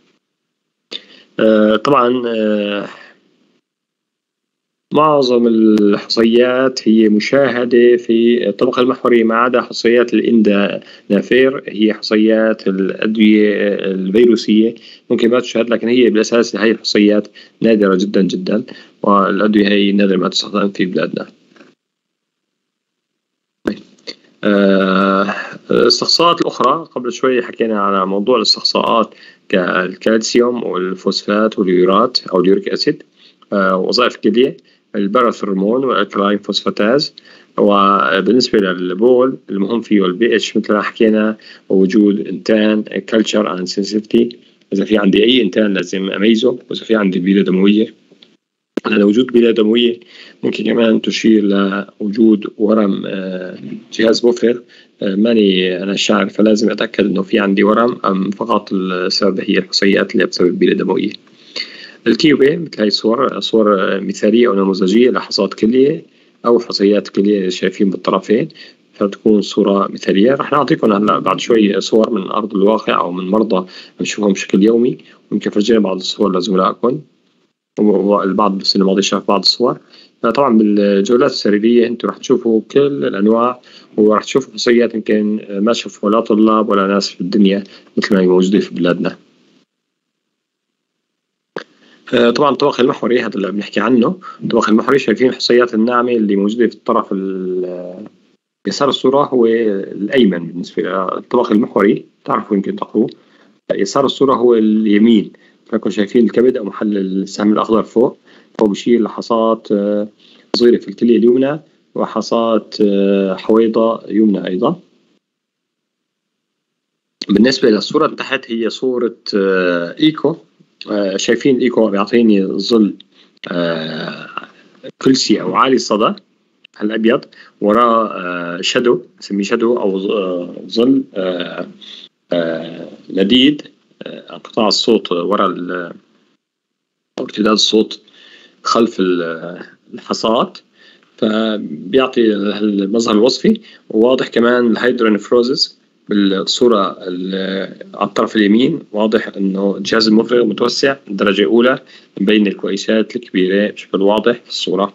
طبعا معظم الحصيات هي مشاهدة في الطبق المحوري ما عدا حصيات الاندانافير، هي حصيات الأدوية الفيروسية ممكن ما تشاهد، لكن هي بالأساس هي الحصيات نادرة جدا جدا، والأدوية هي نادرة ما تستخدم في بلادنا. الاستقصاءات الأخرى قبل شوي حكينا على موضوع الاستقصاءات كالكالسيوم والفوسفات واليورات أو اليوريك أسيد، وظائف الكلية الباراثرمون والالكلاين فوسفاتاز. وبالنسبة للبول المهم فيه البي اتش مثل ما حكينا، ووجود انتان كلتشر اند سنسيتيفيتي، إذا في عندي أي انتان لازم أميزه، وإذا في عندي بيلة دموية. على وجود بيلة دموية ممكن كمان تشير لوجود ورم جهاز مفرغ. ماني أنا الشاعر فلازم أتأكد إنه في عندي ورم أم فقط السبب هي الحصيات اللي بسبب بيلة دموية. الكيوبي مثل هاي الصور صور مثالية أو نموذجية لحصات كلية أو حصيات كلية شايفين بالطرفين، فتكون صورة مثالية. رح نعطيكم هلا بعد شوي صور من أرض الواقع أو من مرضى نشوفهم بشكل يومي، ممكن فرجينا بعض الصور لزملائكم، والبعض بالسنة الماضية شاف بعض الصور. طبعا بالجولات السريرية انتم رح تشوفوا كل الأنواع، ورح تشوفوا حصيات يمكن ما شافوا لا طلاب ولا ناس في الدنيا مثل ما هي موجودة في بلادنا. طبعا الطبق المحوري هذا اللي بنحكي عنه، الطبق المحوري شايفين الحصيات الناعمة اللي موجودة في الطرف يسار الصورة هو الأيمن. بالنسبة للطبق المحوري تعرفوا يمكن تقروه، يسار الصورة هو اليمين. فكم شايفين الكبد أو محل السهم الأخضر فوق، فهو بشير لحصات صغيرة في الكلية اليمنى وحصات حويضة يمنى أيضا. بالنسبة للصورة تحت هي صورة إيكو، شايفين الإيكو بيعطيني ظل كلسي أو عالي الصدى الأبيض، وراه شادو نسميه شادو أو ظل لديد انقطاع الصوت وراء أو ارتداد الصوت خلف الحصات، فبيعطي المظهر الوصفي. وواضح كمان الهيدرونفروزس بالصورة على الطرف اليمين، واضح انه الجهاز المفرغ متوسع درجة اولى، مبين الكويسات الكبيرة بشكل واضح في الصورة.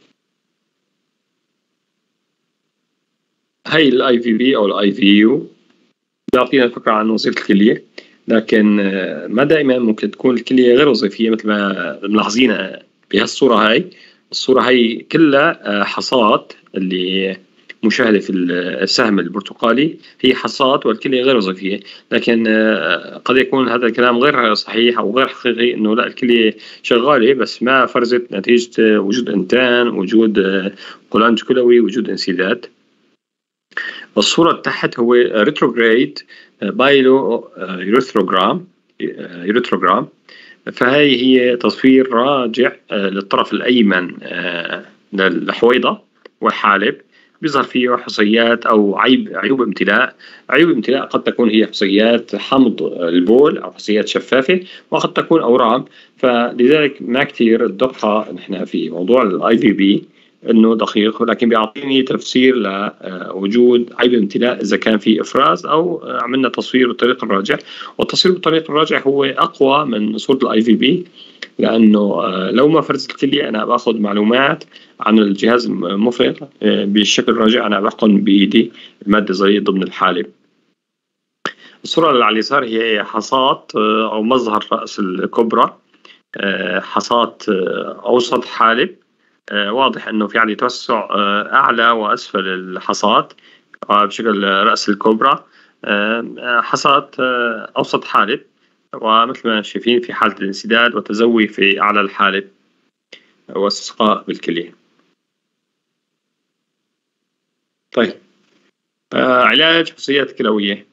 هاي الاي في بي او الاي في يو بيعطينا فكرة عن وظيفة الكلية، لكن ما دائما ممكن تكون الكلية غير وظيفية مثل ما ملاحظين بهالصورة. هاي الصورة هاي كلها حصات اللي مشاهدة في السهم البرتقالي هي حصات والكلية غير وظيفية، لكن قد يكون هذا الكلام غير صحيح أو غير حقيقي، إنه لا الكلية شغالة بس ما فرزت نتيجة وجود إنتان، وجود كولانج كلوي، وجود انسداد. الصورة تحت هو ريتروجريد بايلو يوريثروجرام يوريثروجرام فهي هي تصوير راجع للطرف الأيمن للحويضة والحالب، بيظهر فيه حصيات أو عيب عيوب امتلاء. عيوب امتلاء قد تكون هي حصيات حمض البول أو حصيات شفافة، وقد تكون أورام. فلذلك ما كتير الدقة نحن في موضوع الاي في بي انه دقيق، ولكن بيعطيني تفسير لوجود عيب امتلاء اذا كان في افراز او عملنا تصوير بالطريق الراجع. والتصوير بالطريق الراجع هو اقوى من صورة الاي في بي، لانه لو ما فرزت الكلية انا باخذ معلومات عن الجهاز المفرغ بالشكل الراجع، انا بحقن بايدي المادة زي ضمن الحالب. الصورة اللي على اليسار هي حصات او مظهر رأس الكبرى، حصات اوسط حالب واضح أنه في عندي توسع أعلى وأسفل الحصاد بشكل رأس الكوبرا، حصاد أوسط حالب، ومثل ما شايفين في حالة الانسداد وتزوي في أعلى الحالب واستسقاء بالكلية. طيب آه علاج حصيات كلوية.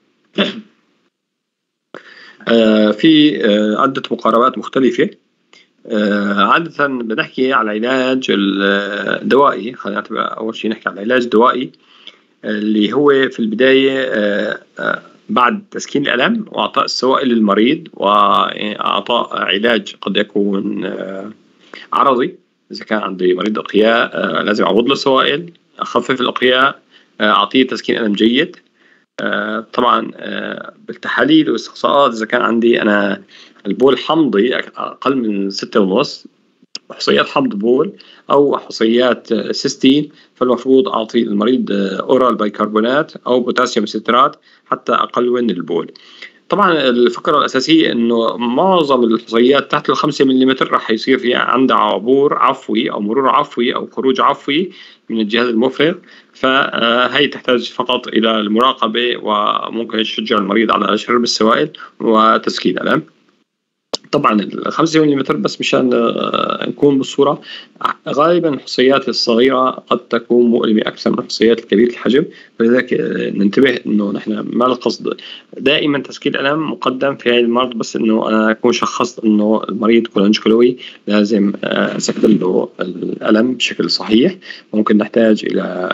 آه في آه عدة مقاربات مختلفة. آه عادة بنحكي على العلاج الدوائي. خلينا أول شيء نحكي على العلاج الدوائي اللي هو في البداية آه آه بعد تسكين الألم وإعطاء السوائل للمريض وإعطاء علاج قد يكون آه عرضي. إذا كان عندي مريض أقياء آه لازم أعوض له سوائل، أخفف الأقياء، أعطيه تسكين ألم جيد. آه طبعا آه بالتحاليل واستقصاءات إذا كان عندي أنا البول حمضي أقل من ستة ونص، حصيات حمض بول أو حصيات سيستين، فالمفروض أعطي المريض أورال بايكربونات أو بوتاسيوم سترات حتى أقلل البول. طبعا الفكرة الأساسية إنه معظم الحصيات تحت الخمسة مليمتر راح يصير في عندها عبور عفوي أو مرور عفوي أو خروج عفوي من الجهاز المفرغ، فهي تحتاج فقط إلى المراقبة وممكن يشجع المريض على شرب السوائل وتسكين الألم. طبعا الخمسة مليمتر بس مشان نكون بالصورة. غالبا الحصيات الصغيرة قد تكون مؤلمة أكثر من الحصيات الكبيرة الحجم، فلذلك ننتبه إنه نحن ما القصد دائما تسكين الألم مقدم في هذه المرض، بس إنه أنا أكون شخصت إنه المريض كولونج كلوي لازم أسكن له الألم بشكل صحيح. ممكن نحتاج إلى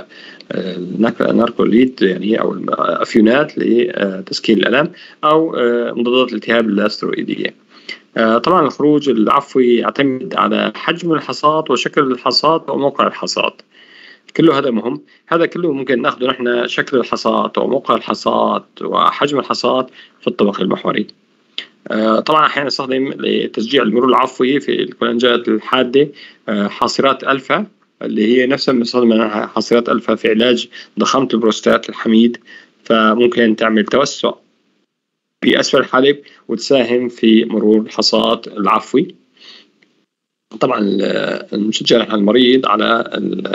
ناركوليد يعني أو أفيونات لتسكين الألم أو مضادات الالتهاب اللاستروئيدية. طبعا الخروج العفوي يعتمد على حجم الحصاد وشكل الحصاد وموقع الحصاد، كله هذا مهم. هذا كله ممكن ناخذه نحن شكل الحصاد وموقع الحصاد وحجم الحصاد في الطبق المحوري. طبعا احيانا نستخدم لتشجيع المرور العفوي في الكولنجات الحاده حاصرات الفا اللي هي نفسها بنستخدم حاصرات الفا في علاج ضخامه البروستات الحميد، فممكن تعمل توسع في أسفل الحالب وتساهم في مرور الحصاد العفوي. طبعا نشجع المريض على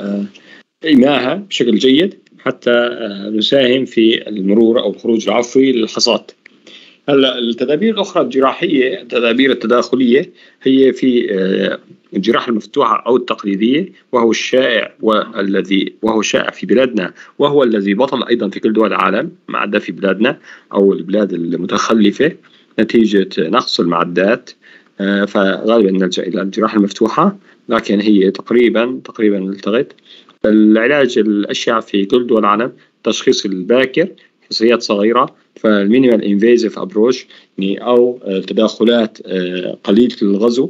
إيماها بشكل جيد حتى نساهم في المرور أو الخروج العفوي للحصاد. هلا التدابير الأخرى الجراحية، التدابير التداخلية هي في الجراحة المفتوحة أو التقليدية، وهو الشائع والذي وهو الشائع في بلادنا، وهو الذي بطل أيضا في كل دول العالم ما عدا في بلادنا أو البلاد المتخلفة نتيجة نقص المعدات. فغالبا نلجأ إلى الجراحة المفتوحة، لكن هي تقريبا تقريبا التغت. العلاج الأشيع في كل دول العالم تشخيص الباكر، حصيات صغيرة، فالمينيمال انفيزيف ابروش يعني او تداخلات قليلة الغزو.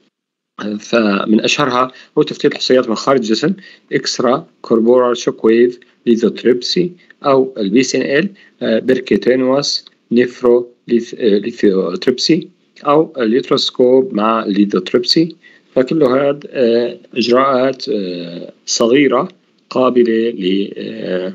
فمن اشهرها هو تفتيت الحصيات من خارج الجسم، اكسترا كوربورال شوك ويف ليثوتريبسي او البي سي ان ال، بيركيتينوس نيفرو ليثوتريبسي او اليوتروسكوب مع ليثوتريبسي. فكل هذه اجراءات صغيرة قابلة ل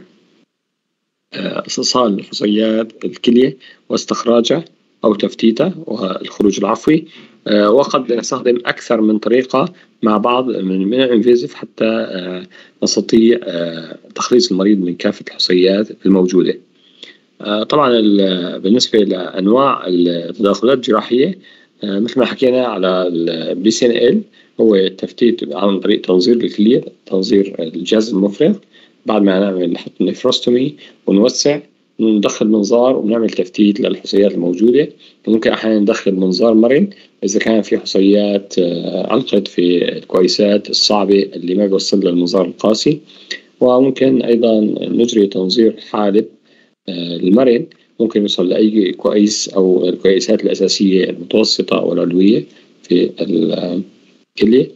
استئصال حصيات الكلية واستخراجها أو تفتيتها والخروج العفوي. وقد نستخدم أكثر من طريقة مع بعض من الانفيزيف حتى نستطيع تخليص المريض من كافة الحصيات الموجودة. طبعا بالنسبة لأنواع التداخلات الجراحية مثل ما حكينا على البي سي ان ال، هو التفتيت عن طريق تنظير الكلية، تنظير الجهاز المفرغ. بعد ما نعمل نحط نفروستومي ونوسع ندخل منظار ونعمل تفتيت للحصيات الموجودة. ممكن أحيانا ندخل منظار مرن إذا كان في حصيات علقت في الكويسات الصعبة اللي ما بيوصل للمنظار القاسي. وممكن أيضا نجري تنظير حالب المرن، ممكن يوصل لأي كويس أو الكويسات الأساسية المتوسطة أو العلوية في الكلية.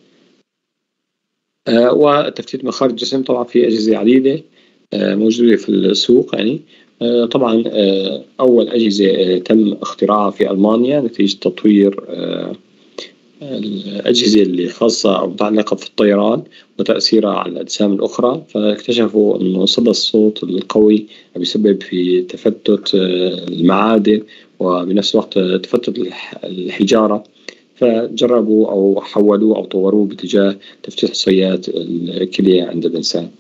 آه والتفتيت من خارج الجسم طبعا في أجهزة عديدة آه موجودة في السوق يعني. آه طبعا آه أول أجهزة آه تم اختراعها في ألمانيا نتيجة تطوير آه الأجهزة اللي خاصة أو متعلقة في الطيران وتأثيرها على الأجسام الأخرى، فاكتشفوا أنه صدى الصوت القوي بيسبب في تفتت آه المعادن وبنفس الوقت تفتت الحجارة، فجربوا أو حولوه أو طوروه باتجاه تفتيت حصيات الكلية عند الإنسان.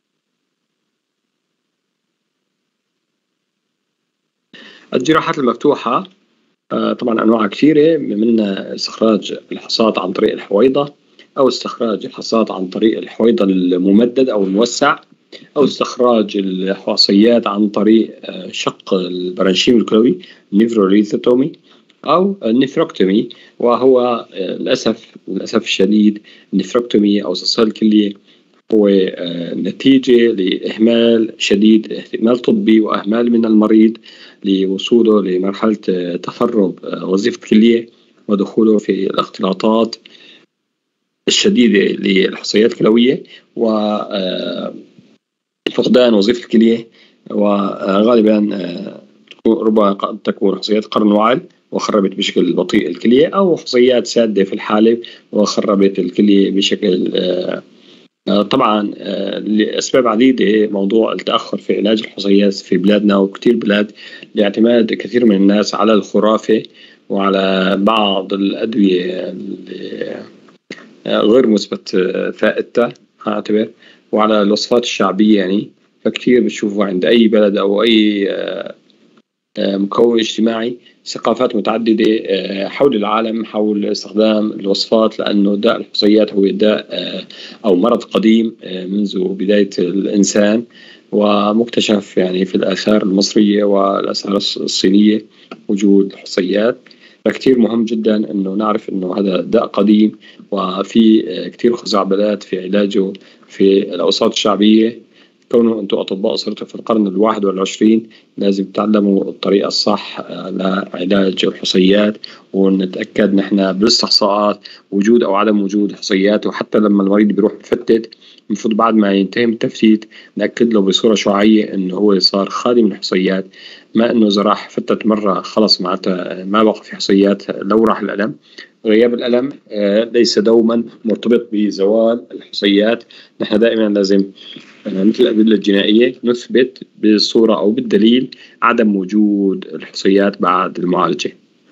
الجراحات المفتوحة طبعا أنواع كثيرة، منها استخراج الحصاة عن طريق الحويضة، أو استخراج الحصاة عن طريق الحويضة الممدد أو الموسع، أو استخراج الحصيات عن طريق شق البرانشيم الكلوي نيفروليثوتومي، أو النفروكتومي، وهو للأسف للأسف الشديد النفروكتومي أو استئصال الكلية هو نتيجة لإهمال شديد، إهمال طبي وإهمال من المريض لوصوله لمرحلة تخرب وظيفة الكلية ودخوله في الاختلاطات الشديدة للحصيات الكلوية وفقدان وظيفة الكلية، وغالبا ربما قد تكون حصيات قرن وعل وخربت بشكل بطيء الكلية، أو حصيات سادة في الحالب وخربت الكلية بشكل طبعا لأسباب عديدة. موضوع التأخر في علاج الحصيات في بلادنا وكثير بلاد لاعتماد كثير من الناس على الخرافة وعلى بعض الأدوية غير مثبت فائدتها أعتبر، وعلى الوصفات الشعبية يعني. فكثير بتشوفوا عند أي بلد أو أي مكون اجتماعي ثقافات متعددة حول العالم حول استخدام الوصفات، لأنه داء الحصيات هو داء أو مرض قديم منذ بداية الإنسان، ومكتشف يعني في الآثار المصرية والآثار الصينية وجود الحصيات. فكتير مهم جدا أنه نعرف أنه هذا داء قديم، وفي كتير خزعبلات في علاجه في الأوساط الشعبية. كونوا أنتم أطباء صرتوا في القرن الواحد والعشرين لازم تعلموا الطريقة الصح لعلاج الحصيات، ونتأكد نحن بالاستحصاءات وجود أو عدم وجود حصيات. وحتى لما المريض بيروح يفتت المفروض بعد ما ينتهي من التفتيت نأكد له بصورة شعاعية إنه هو صار خالي من الحصيات، ما إنه إذا راح فتت مرة خلص معناتها ما بقى في حصيات. لو راح الألم، غياب الألم ليس دوما مرتبط بزوال الحصيات. نحن دائما لازم مثل الأدلة الجنائية نثبت بالصورة أو بالدليل عدم وجود الحصيات بعد المعالجة.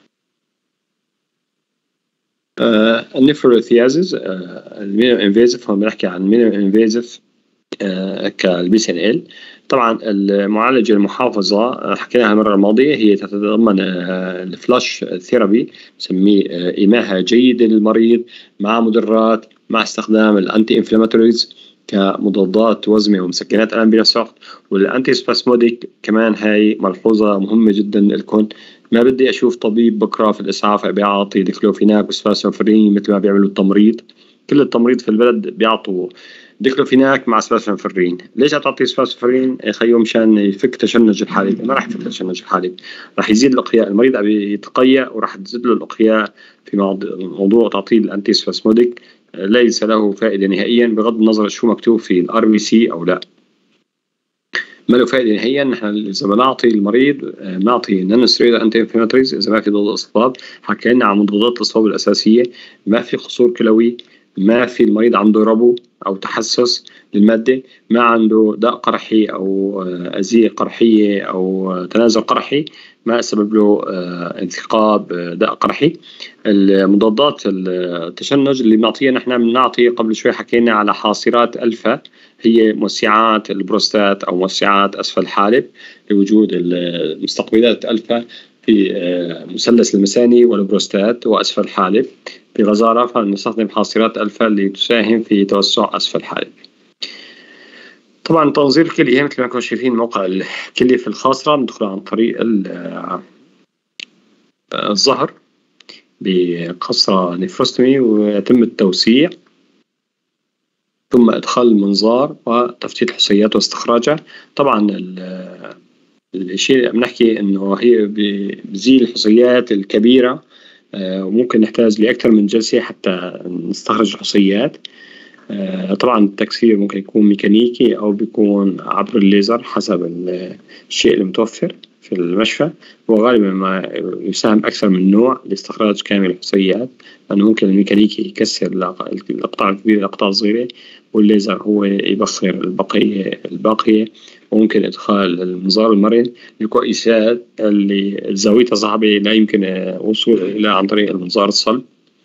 آه النفروثيازيس آه المينيمم انفيزيف، هون بنحكي عن مينيمم انفيزيف آه كالبي سي ان ال. طبعا المعالجة المحافظة حكيناها المرة الماضية هي تتضمن آه الفلاش ثيرابي، نسميه آه إماهة جيدة للمريض مع مدرات مع استخدام الأنتي إنفلاماتوريز كمضادات وزمة ومسكنات ألم بنفس الوقت، والأنتي سباسموديك كمان. هاي ملحوظة مهمة جدا لكم. ما بدي أشوف طبيب بكرة في الإسعاف بيعطي ديكلوفيناك وسباسمفرين مثل ما بيعملوا التمريض. كل التمريض في البلد بيعطوا ديكلوفيناك مع سباسمفرين. ليش تعطي سباسمفرين؟ خيو مشان يفك تشنج الحالب. ما راح يفك تشنج الحالب، راح يزيد الأقياء. المريض عم يتقيأ وراح تزيد له الأقياء. في موضوع تعطيل الأنتي سباسموديك ليس له فائدة نهائيا، بغض النظر شو مكتوب في الار بي سي أو لا، ما له فائدة نهائيا. نحن إذا بنعطي المريض نعطي نانوستيرويد أنتي إنفلاماتوريز إذا ما في ضد إصطاب. حكينا عن مضادات الإصطاب الأساسية، ما في قصور كلوي، ما في المريض عنده ربو أو تحسس للمادة، ما عنده داء قرحي أو أزية قرحية أو تنازل قرحي ما سبب له انثقاب داء قرحي. المضادات التشنج اللي بنعطيها نحن بنعطي قبل شوي حكينا على حاصرات ألفا، هي موسعات البروستات أو موسعات أسفل الحالب لوجود المستقبلات ألفا في مثلث المثاني والبروستات وأسفل الحالب بغزارة. فنستخدم حاصرات ألفا اللي تساهم في توسع أسفل الحالب. طبعا تنظير الكلية مثل ما كنا شايفين موقع الكلية في الخاصرة ندخل عن طريق الظهر بقصة نفروستومي ويتم التوسيع، ثم إدخال المنظار وتفتيت الحصيات واستخراجها. طبعا الشيء اللي بنحكي إنه هي بزيل الحصيات الكبيرة، وممكن نحتاج لأكثر من جلسة حتى نستخرج الحصيات. طبعا التكسير ممكن يكون ميكانيكي أو بيكون عبر الليزر حسب الشيء المتوفر في المشفى، وغالبا ما يساهم أكثر من نوع لاستخراج كامل الحصيات، لأنه ممكن الميكانيكي يكسر الأقطاع الكبيرة الأقطاع الصغيرة، والليزر هو يبخر البقية الباقية. وممكن إدخال المنظار المرن لكويسات اللي زاويتها صعبة لا يمكن وصول إلى عن طريق المنظار الصلب.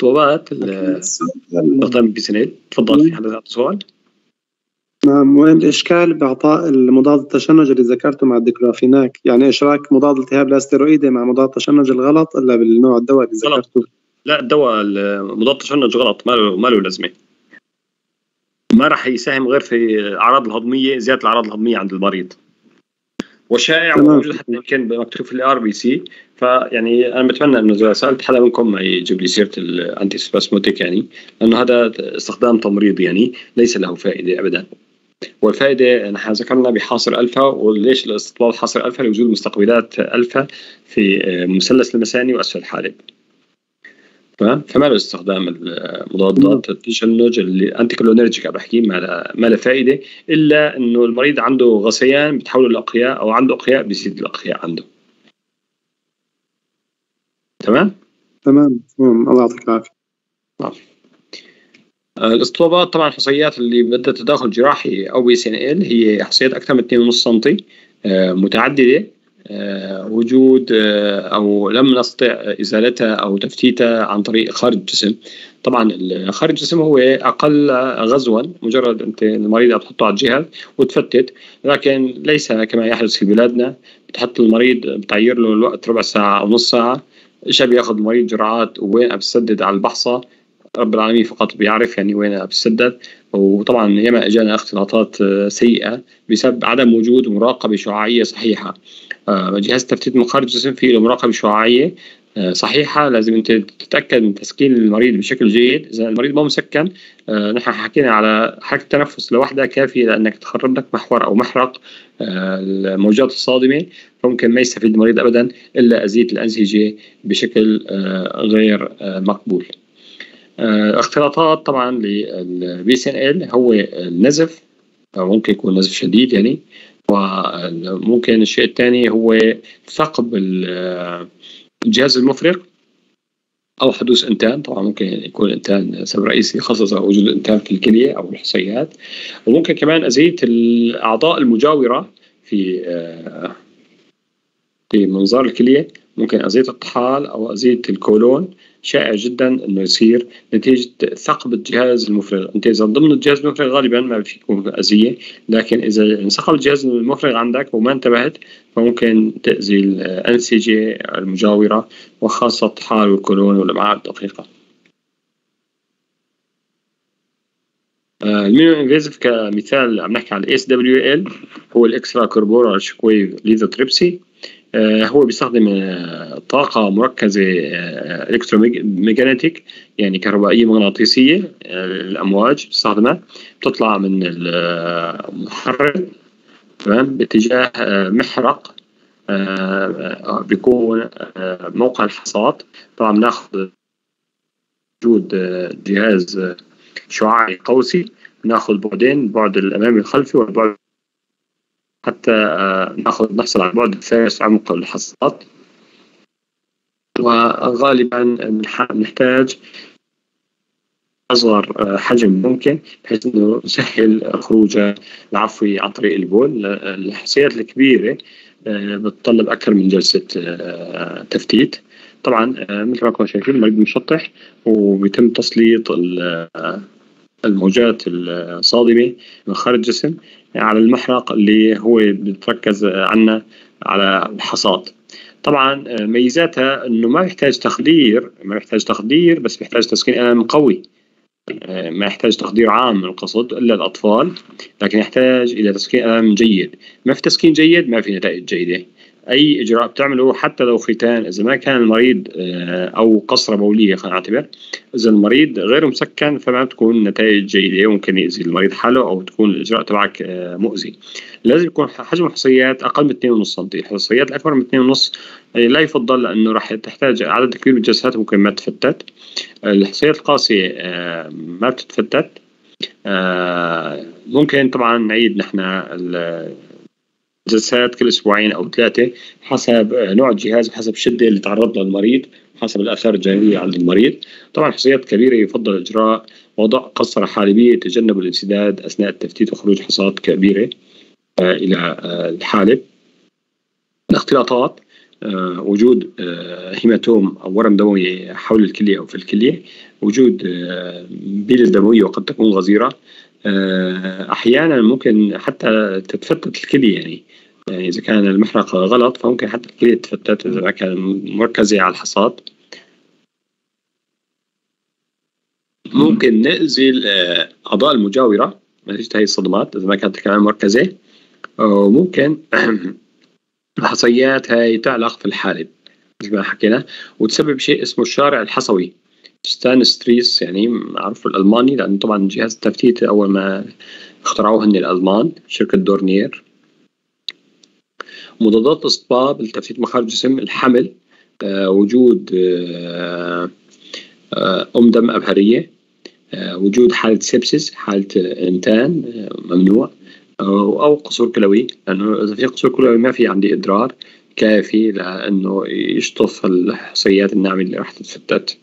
الاستطوابات استخدام البيسينيل. تفضل، في حدا عنده سؤال؟ نعم، وين الإشكال بإعطاء المضاد التشنج اللي ذكرته مع الديكلوفيناك؟ يعني إشراك مضاد التهاب الاستيروئيدي مع مضاد التشنج الغلط إلا بالنوع الدواء اللي غلط. ذكرته؟ لا، الدواء مضاد التشنج غلط، ما له ما له لازمة، ما راح يساهم غير في الأعراض الهضمية، زيادة الأعراض الهضمية عند المريض، وشائع وموجود حتى يمكن مكتوب في الار بي سي. فيعني انا بتمنى انه اذا سالت حدا منكم ما يجيب لي سيره الانتي سباسموتيك، يعني لانه هذا استخدام تمريضي يعني ليس له فائده ابدا. والفائده نحن ذكرنا بحاصر الفا، وليش الاستطباب حاصر الفا؟ لوجود مستقبلات الفا في مثلث المثاني واسفل الحالب. فما له استخدام المضادات التشنج اللي انتي كولينرجيك عم بحكي ما ما له فائده، الا انه المريض عنده غثيان بتحوله لاقياء، او عنده اقياء بيزيد الاقياء عنده. تمام تمام تمام، الله يعطيك العافيه. الاستطوابات طبعا حصيات اللي بدها تداخل جراحي او بي سي ان ال هي حصيات اكثر من اثنين ونص سم متعدده وجود او لم نستطع ازالتها او تفتيتها عن طريق خارج الجسم. طبعا خارج الجسم هو اقل غزوا، مجرد انت المريض بتحطه على الجهاز وتفتت، لكن ليس كما يحدث في بلادنا بتحط المريض بتعير له الوقت ربع ساعه او نص ساعه، ايش بياخذ المريض جرعات وين بتسدد على البحصه، رب العالمين فقط بيعرف يعني وين بتسدد. وطبعا ياما اجانا اختلاطات سيئه بسبب عدم وجود مراقبه شعاعيه صحيحه. جهاز التفتيت من خارج الجسم فيه مراقبه شعاعيه صحيحه، لازم انت تتاكد من تسكين المريض بشكل جيد. اذا المريض ما مسكن، نحن حكينا على حركه التنفس لوحدها كافيه لانك تخرب لك محور او محرق الموجات الصادمه، فممكن ما يستفيد المريض ابدا الا ازيد الانسجه بشكل غير مقبول. اختلاطات طبعا للبي سي ان ال هو النزف، ممكن يكون نزف شديد يعني، وممكن الشيء الثاني هو ثقب الجهاز المفرغ او حدوث انتان. طبعا ممكن يكون انتان سبب رئيسي خاصه وجود انتان في الكليه او الحصيات، وممكن كمان اذيه الاعضاء المجاوره في في منظار الكليه، ممكن اذيه الطحال او اذيه الكولون. شائع جدا انه يصير نتيجه ثقب الجهاز المفرغ. انت اذا ضمن الجهاز المفرغ غالبا ما في يكون اذيه، لكن اذا انثقب الجهاز المفرغ عندك وما انتبهت فممكن تاذي الانسجه المجاوره وخاصه الطحال والكولون والامعاء الدقيقه. المينو انفيزيف كمثال عم نحكي على الاس دبليو ال هو الاكسترا كوربورال شوكويف ليزوتريبسي. هو بيستخدم طاقة مركزة الكتروميغانيتيك يعني كهربائية مغناطيسية، الأمواج بتستخدمها بتطلع من المحرك تمام باتجاه محرق بيكون موقع الحصاد. طبعا بناخذ وجود جهاز شعاعي قوسي، بناخذ بعدين، البعد الأمامي الخلفي والبعد حتى ناخذ نحصل على البعد الثالث عمق الحصاد. وغالبا نحتاج أصغر حجم ممكن بحيث إنه نسهل خروجه العفوي عن طريق البول. الحصيات الكبيرة بتطلب أكثر من جلسة تفتيت. طبعا مثل ما كنا شايفين المريض مشطح وبيتم تسليط الموجات الصادمة من خارج الجسم على المحرق اللي هو بتركز عنا على الحصاد. طبعا ميزاتها انه ما يحتاج تخدير، ما يحتاج تخدير بس بيحتاج تسكين ألم قوي، ما يحتاج تخدير عام من القصد الا الاطفال، لكن يحتاج الى تسكين ألم جيد. ما في تسكين جيد ما في نتائج جيده. اي اجراء بتعمله حتى لو ختان، اذا ما كان المريض او قصره بوليه خلينا نعتبر، اذا المريض غير مسكن فما بتكون نتائج جيده وممكن يؤذي المريض حاله او تكون الاجراء تبعك مؤذي. لازم يكون حجم الحصيات اقل من اثنين ونص سم. الحصيات الاكبر من اثنين ونص لا يفضل لانه راح تحتاج عدد كبير من الجلسات ممكن ما تفتت. الحصيات القاسيه ما بتتفتت. ممكن طبعا نعيد نحن جلسات كل اسبوعين او ثلاثه حسب نوع الجهاز وحسب الشده اللي تعرض لها المريض وحسب الاثار الجانبيه عند المريض. طبعا حصيات كبيره يفضل اجراء وضع قسطره حالبيه تجنب الانسداد اثناء التفتيت وخروج حصاد كبيره الى الحالب. الاختلاطات آه وجود آه هيماتوم أو ورم دموي حول الكلية أو في الكلية، وجود آه بيل دموية وقد تكون غزيرة. آه أحيانا ممكن حتى تتفتت الكلية، يعني يعني إذا كان المحرق غلط فممكن حتى الكلية تتفتت إذا كان مركزي على الحصاد. ممكن نأذي الأعضاء المجاورة نتيجة هذه الصدمات إذا ما كانت كمان مركزة، وممكن الحصيات هاي تعلق في الحالب مثل ما حكينا وتسبب شيء اسمه الشارع الحصوي ستان ستريس، يعني معروف الألماني، لأنه طبعا جهاز التفتيت أول ما اخترعوه هن الألمان شركة دورنير. مضادات الاصطباب لتفتيت مخارج الجسم، الحمل، آه وجود آه آه أم دم أبهرية، آه وجود حالة سيبسيس حالة إنتان آه ممنوع، أو قصور كلوي، لأنه إذا في قصور كلوي ما في عندي إدرار كافي لأنه يشطف الحصيات الناعمة اللي راح تتفتت.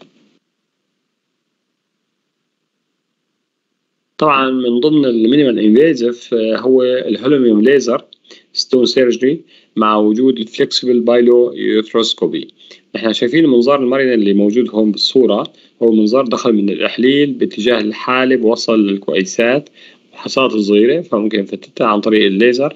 طبعا من ضمن المينيمال انفيزيف هو الهولوميوم ليزر ستون سيرجري مع وجود الفلكسبل بايلو يوثروسكوبي. احنا شايفين المنظار المرن اللي موجود هون بالصورة، هو منظار دخل من الإحليل باتجاه الحالب وصل للكويسات حصات صغيرة، فممكن نفتتها عن طريق الليزر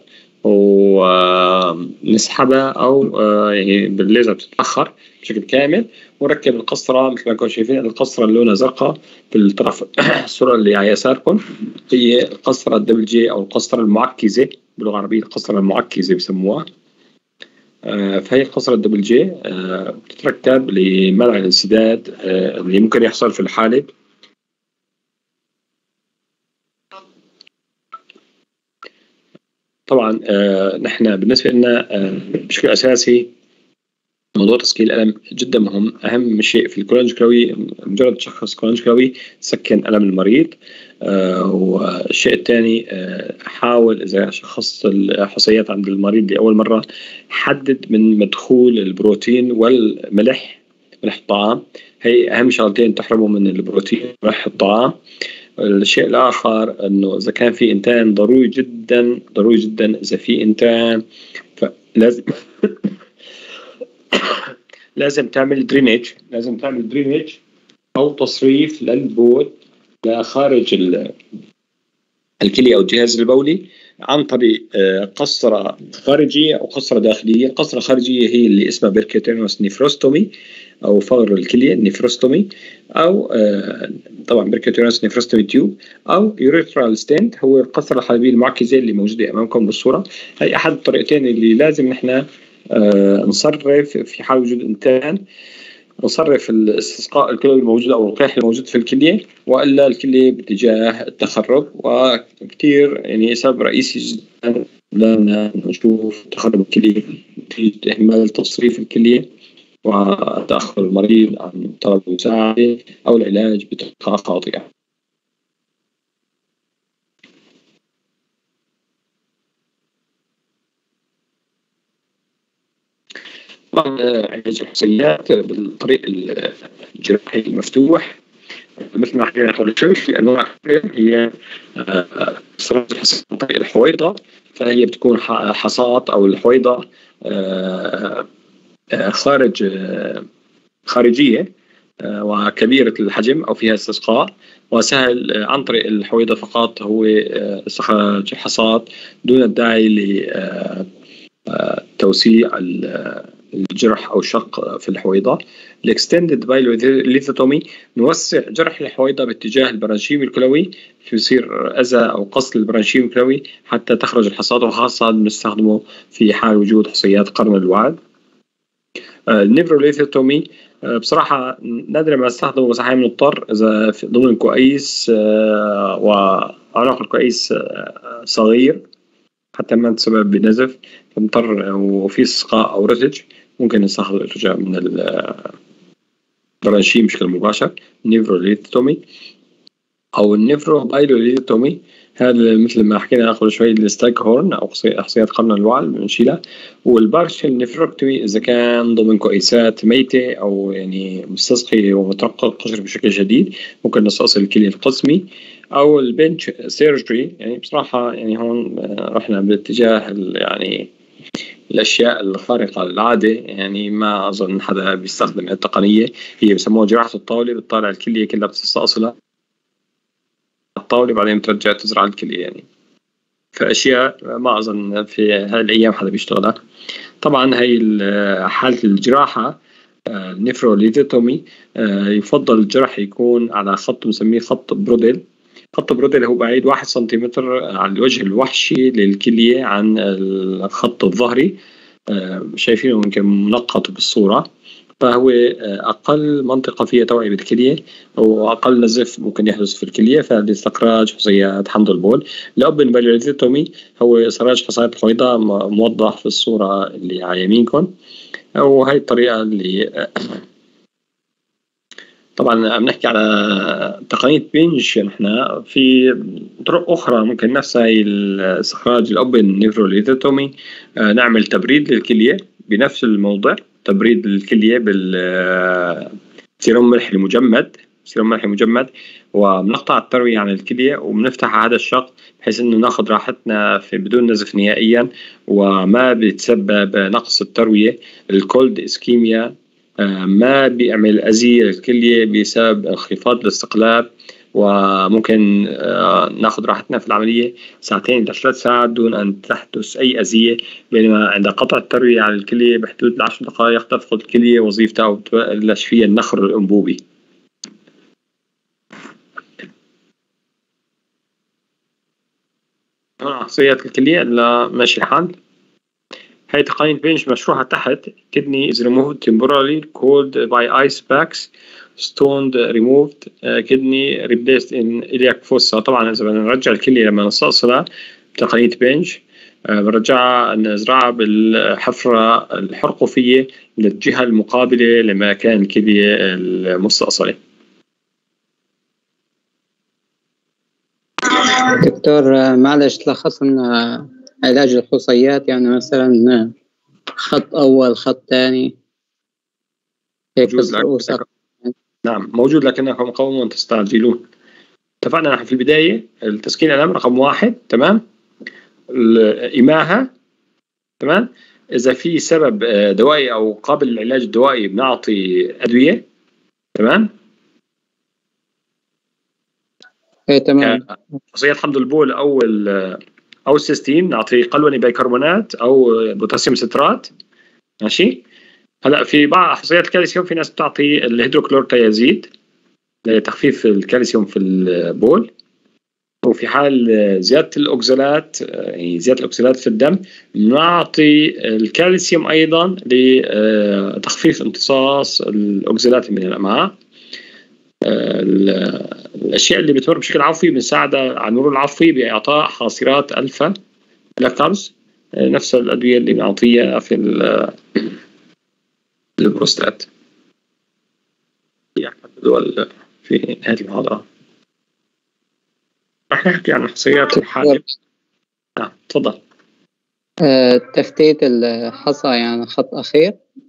ونسحبها أو يعني بالليزر بتتأخر بشكل كامل، ونركب القسطرة مثل ما كنتم شايفين. القسطرة اللي لونها زرقاء في الطرف الصورة اللي على يساركم هي القسطرة الدبل جي أو القسطرة المعكزة باللغة العربية، القسطرة المعكزة بسموها. فهي القسطرة الدبل جي بتتركب لمنع الانسداد اللي ممكن يحصل في الحالب. طبعا آه نحن بالنسبة لنا آه بشكل أساسي موضوع تسكين الألم جدا مهم. أهم شيء في الكولونج كلوي مجرد تشخص كولونج كلوي تسكن ألم المريض. آه والشيء الثاني آه حاول إذا شخصت الحصيات عند المريض لأول مرة حدد من مدخول البروتين والملح، ملح الطعام، هي أهم شغلتين تحرموا من البروتين وملح الطعام. الشيء الآخر أنه إذا كان في إنتان ضروري جدا ضروري جدا إذا في إنتان فلازم لازم تعمل درينج لازم تعمل درينج أو تصريف للبول لخارج الكلية أو الجهاز البولي عن طريق قسطرة خارجية أو قسطرة داخلية. القسطرة الخارجية هي اللي اسمها بيركوتينوس نيفروستومي أو فغر الكلية نيفروستومي، أو آه طبعا بيركوتينوس نيفروستومي تيوب، أو يوريثرال ستنت هو القسطرة الحلبية المعكزة اللي موجودة أمامكم بالصورة. هي أحد الطريقتين اللي لازم نحن آه نصرف في حال وجود إنتان، نصرف الاستسقاء الكلوي الموجود أو القيح الموجود في الكلية، وإلا الكلية باتجاه التخرب. وكثير يعني سبب رئيسي جدا لنا نشوف تخرب الكلية نتيجة إهمال تصريف الكلية وتأخر المريض عن طلب المساعدة أو العلاج بطريقة خاطئة. علاج الحصيات بالطريق الجراحي المفتوح مثل ما حكينا قبل شوي، في أنواع هي صراحة الحصيات عن طريق الحويضة، فهي بتكون حصات أو الحويضة خارج خارجية وكبيرة الحجم أو فيها استسقاء، وسهل عن طريق الحويضة فقط هو استخراج الحصات دون الداعي لتوسيع الجرح أو شق في الحويضة. الاكستندد بايلوليثوتومي نوسع جرح الحويضة باتجاه البرانشيم الكلوي فيصير أذى أو قص البرانشيم الكلوي حتى تخرج الحصات، وخاصة بنستخدمه في حال وجود حصيات قرن الوعد. النيفروليثوتومي بصراحة نادرا ما استخدمه، بس أحيانا مضطر إذا ضمن كويس وعنق الكويس صغير حتى ما تسبب بنزف فمضطر وفي استسقاء أو رتج ممكن نستخدم الإرجاع من البرانشيم بشكل مباشر. نيفروليثوتومي أو النيفروبايلوليثوتومي هذا مثل ما حكينا قبل شوي الستاك هورن أو حصيات قرن الوعل بنشيلها. والبارشل نيفروكتومي إذا كان ضمن كويسات ميتة أو يعني مستسقي ومترقق قشر بشكل شديد ممكن نستأصل الكلية القسمي. أو البنش سيرجري، يعني بصراحة يعني هون رحنا باتجاه يعني الأشياء الخارقة للعادة، يعني ما أظن حدا بيستخدم التقنية. هي بسموها جراحة الطاولة، بتطالع الكلية كلها بتستأصلها الطاولة بعدين بترجع تزرع الكلية يعني. فأشياء ما أظن في هاي الأيام حدا بيشتغلها. طبعا هاي حالة الجراحة النفروليتومي يفضل الجرح يكون على خط مسميه خط بروديل. خط بروديل هو بعيد واحد سنتيمتر على الوجه الوحشي للكلية عن الخط الظهري، شايفينه يمكن منقط بالصورة. فهو أقل منطقة فيها توعية بالكلية وأقل نزف ممكن يحدث في الكلية، فالاستخراج حصيات حمض البول. الأوبن باليوليتومي هو إخراج حصيات الحويضة موضح في الصورة اللي على يمينكم، وهي الطريقة اللي طبعا بنحكي على تقنية بنج. نحن في طرق أخرى ممكن نفس هاي الاستخراج الأوبن نيفروليتومي، نعمل تبريد للكلية بنفس الموضع، تبريد للكلية بالسيروم ملح المجمد، سيروم ملح مجمد، وبنقطع التروية عن الكلية وبنفتح هذا الشق بحيث انه ناخذ راحتنا في بدون نزف نهائيا وما بيتسبب نقص التروية. الكولد اسكيميا ما بيعمل أذية للكلية بسبب انخفاض الاستقلاب، وممكن ناخذ راحتنا في العملية ساعتين إلى ثلاث ساعات دون أن تحدث أي أذية. بينما عند قطع التروية على الكلية بحدود العشر دقائق تفقد الكلية وظيفتها وبتبلش فيها النخر الأنبوبي. هون حصيات الكلية لا ماشي الحال. هاي تقنية بنج مشروحة تحت. kidney is removed temporarily cold by ice packs, stoned removed, uh, kidney replaced in iliac fossa. طبعا إذا بدنا نرجع الكلية لما نستأصلها بتقنية بنج uh, بنرجعها نزرعها بالحفرة الحرقفية للجهة المقابلة لمكان الكلية المستأصلة. دكتور معلش تلخص لنا علاج الحصيات، يعني مثلا خط أول خط ثاني هيك الرؤوس. نعم موجود لكنكم قوم تستعجلون. اتفقنا نحن في البداية التسكين الألم رقم واحد، تمام. الإماهة، تمام. إذا في سبب دوائي أو قابل للعلاج الدوائي بنعطي أدوية، تمام. ايه تمام. حصيات حمض البول أو أو السيستين نعطي قلوني بيكربونات أو بوتاسيوم سترات، ماشي. هلا في بعض حصيات الكالسيوم في ناس بتعطي الهيدروكلورتيازيد لتخفيف الكالسيوم في البول. وفي حال زيادة الأوكسالات، يعني زيادة الأوكسالات في الدم، نعطي الكالسيوم أيضا لتخفيف امتصاص الأوكسالات من الأمعاء. الأشياء اللي بتمر بشكل عفوي بنساعدها على المرور العفوي بإعطاء حاصرات ألفا لاكتامز، نفس الأدوية اللي بنعطيها في البروستات. في هذه المحاضرة رح نحكي عن حصيات الحالة. نعم تفضل. أه تفتيت الحصى يعني خط أخير.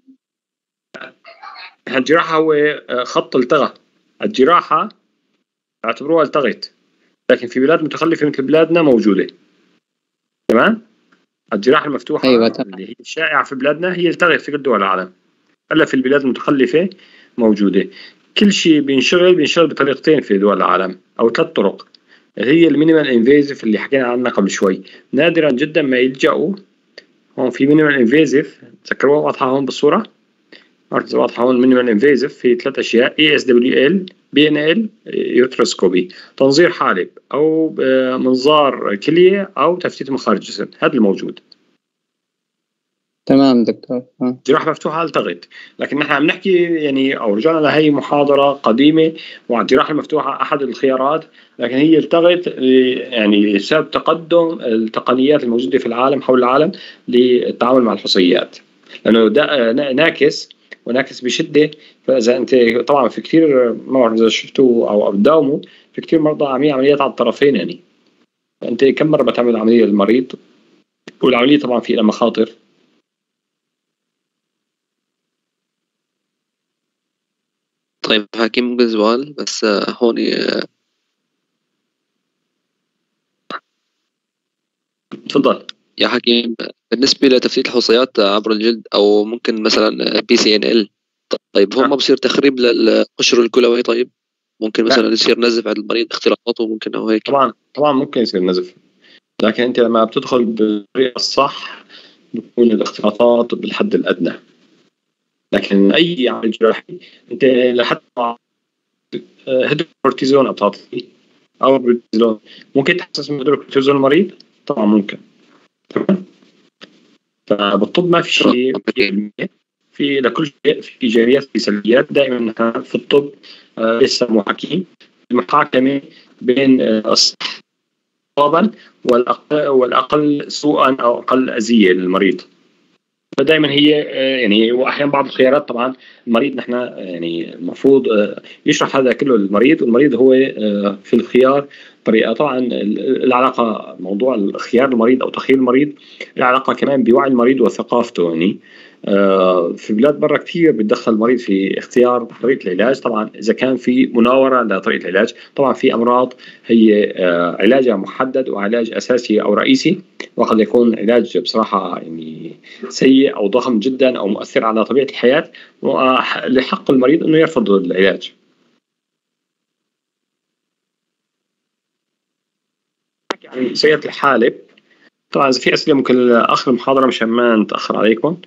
الجراحة هو خط التغى. الجراحة اعتبروها التغت، لكن في بلاد متخلفة مثل بلادنا موجودة، تمام. الجراحة المفتوحة أيوة. اللي هي الشائعة في بلادنا هي التغت في كل دول العالم، إلا في البلاد المتخلفة موجودة. كل شيء بينشغل بينشغل بطريقتين في دول العالم أو ثلاث طرق. هي المينيمال انفيزيف اللي حكينا عنها قبل شوي، نادرا جدا ما يلجأوا. هون في مينيمال انفيزيف، تذكروها واضحة هون بالصورة، واضحة هون. مينيمال انفيزيف في ثلاث أشياء: إي إس دبليو إل، بي إن إل، يوتروسكوبي، تنظير حالب أو منظار كلية أو تفتيت مخارج جسم. هذا الموجود. تمام دكتور. جراحة مفتوحة التغت، لكن نحن عم نحكي يعني أو رجعنا لهي محاضرة قديمة، والجراحة المفتوحة أحد الخيارات، لكن هي التغت يعني بسبب تقدم التقنيات الموجودة في العالم حول العالم للتعامل مع الحصيات، لأنه ده ناكس وناكس بشدة. فإذا أنت طبعا في كثير مرة إذا شفتوا أو بتداوموا في كثير مرضى عاملين عمليات على الطرفين، يعني أنت كم مرة بتعمل عملية للمريض، والعملية طبعا فيها مخاطر. طيب حكيم ممكن سؤال بس هون. تفضل. يا حكيم بالنسبة لتفتيت الحصيات عبر الجلد أو ممكن مثلا بي سي إن إل، طيب هم بصير تخريب للقشر الكلوي؟ طيب ممكن مثلا يصير نزف على المريض اختلاطاته ممكن أو هيك؟ طبعا طبعا ممكن يصير نزف، لكن أنت لما بتدخل بالطريقة الصح بتكون الاختلاطات بالحد الأدنى. لكن أي عمل جراحي أنت لحتى هيدروكورتيزون بتعطيه أو بروتيزون ممكن تحسس من هيدروكورتيزون المريض؟ طبعا ممكن. تمام. فبالطب ما في شيء في لكل شيء في ايجابيات في سلبيات. دائما نحن في الطب آه لسه محاكين المحاكمه بين الصح صوابا والاقل والاقل سوءا او اقل اذيه للمريض. فدائما هي آه يعني واحيانا بعض الخيارات طبعا المريض نحن يعني المفروض آه يشرح هذا كله للمريض، والمريض هو آه في الخيار طريقه. طبعا العلاقه موضوع اختيار المريض او تخيير المريض العلاقه كمان بوعي المريض وثقافته. يعني في بلاد برا كثير بتدخل المريض في اختيار طريقه العلاج. طبعا اذا كان في مناوره لطريقه العلاج، طبعا في امراض هي علاجها محدد وعلاج اساسي او رئيسي، وقد يكون علاج بصراحه يعني سيء او ضخم جدا او مؤثر على طبيعه الحياه، ولحق المريض انه يرفض العلاج. يعني سيئة الحالب، طبعا إذا في أسئلة ممكن آخر المحاضرة مشان ما نتأخر عليكم.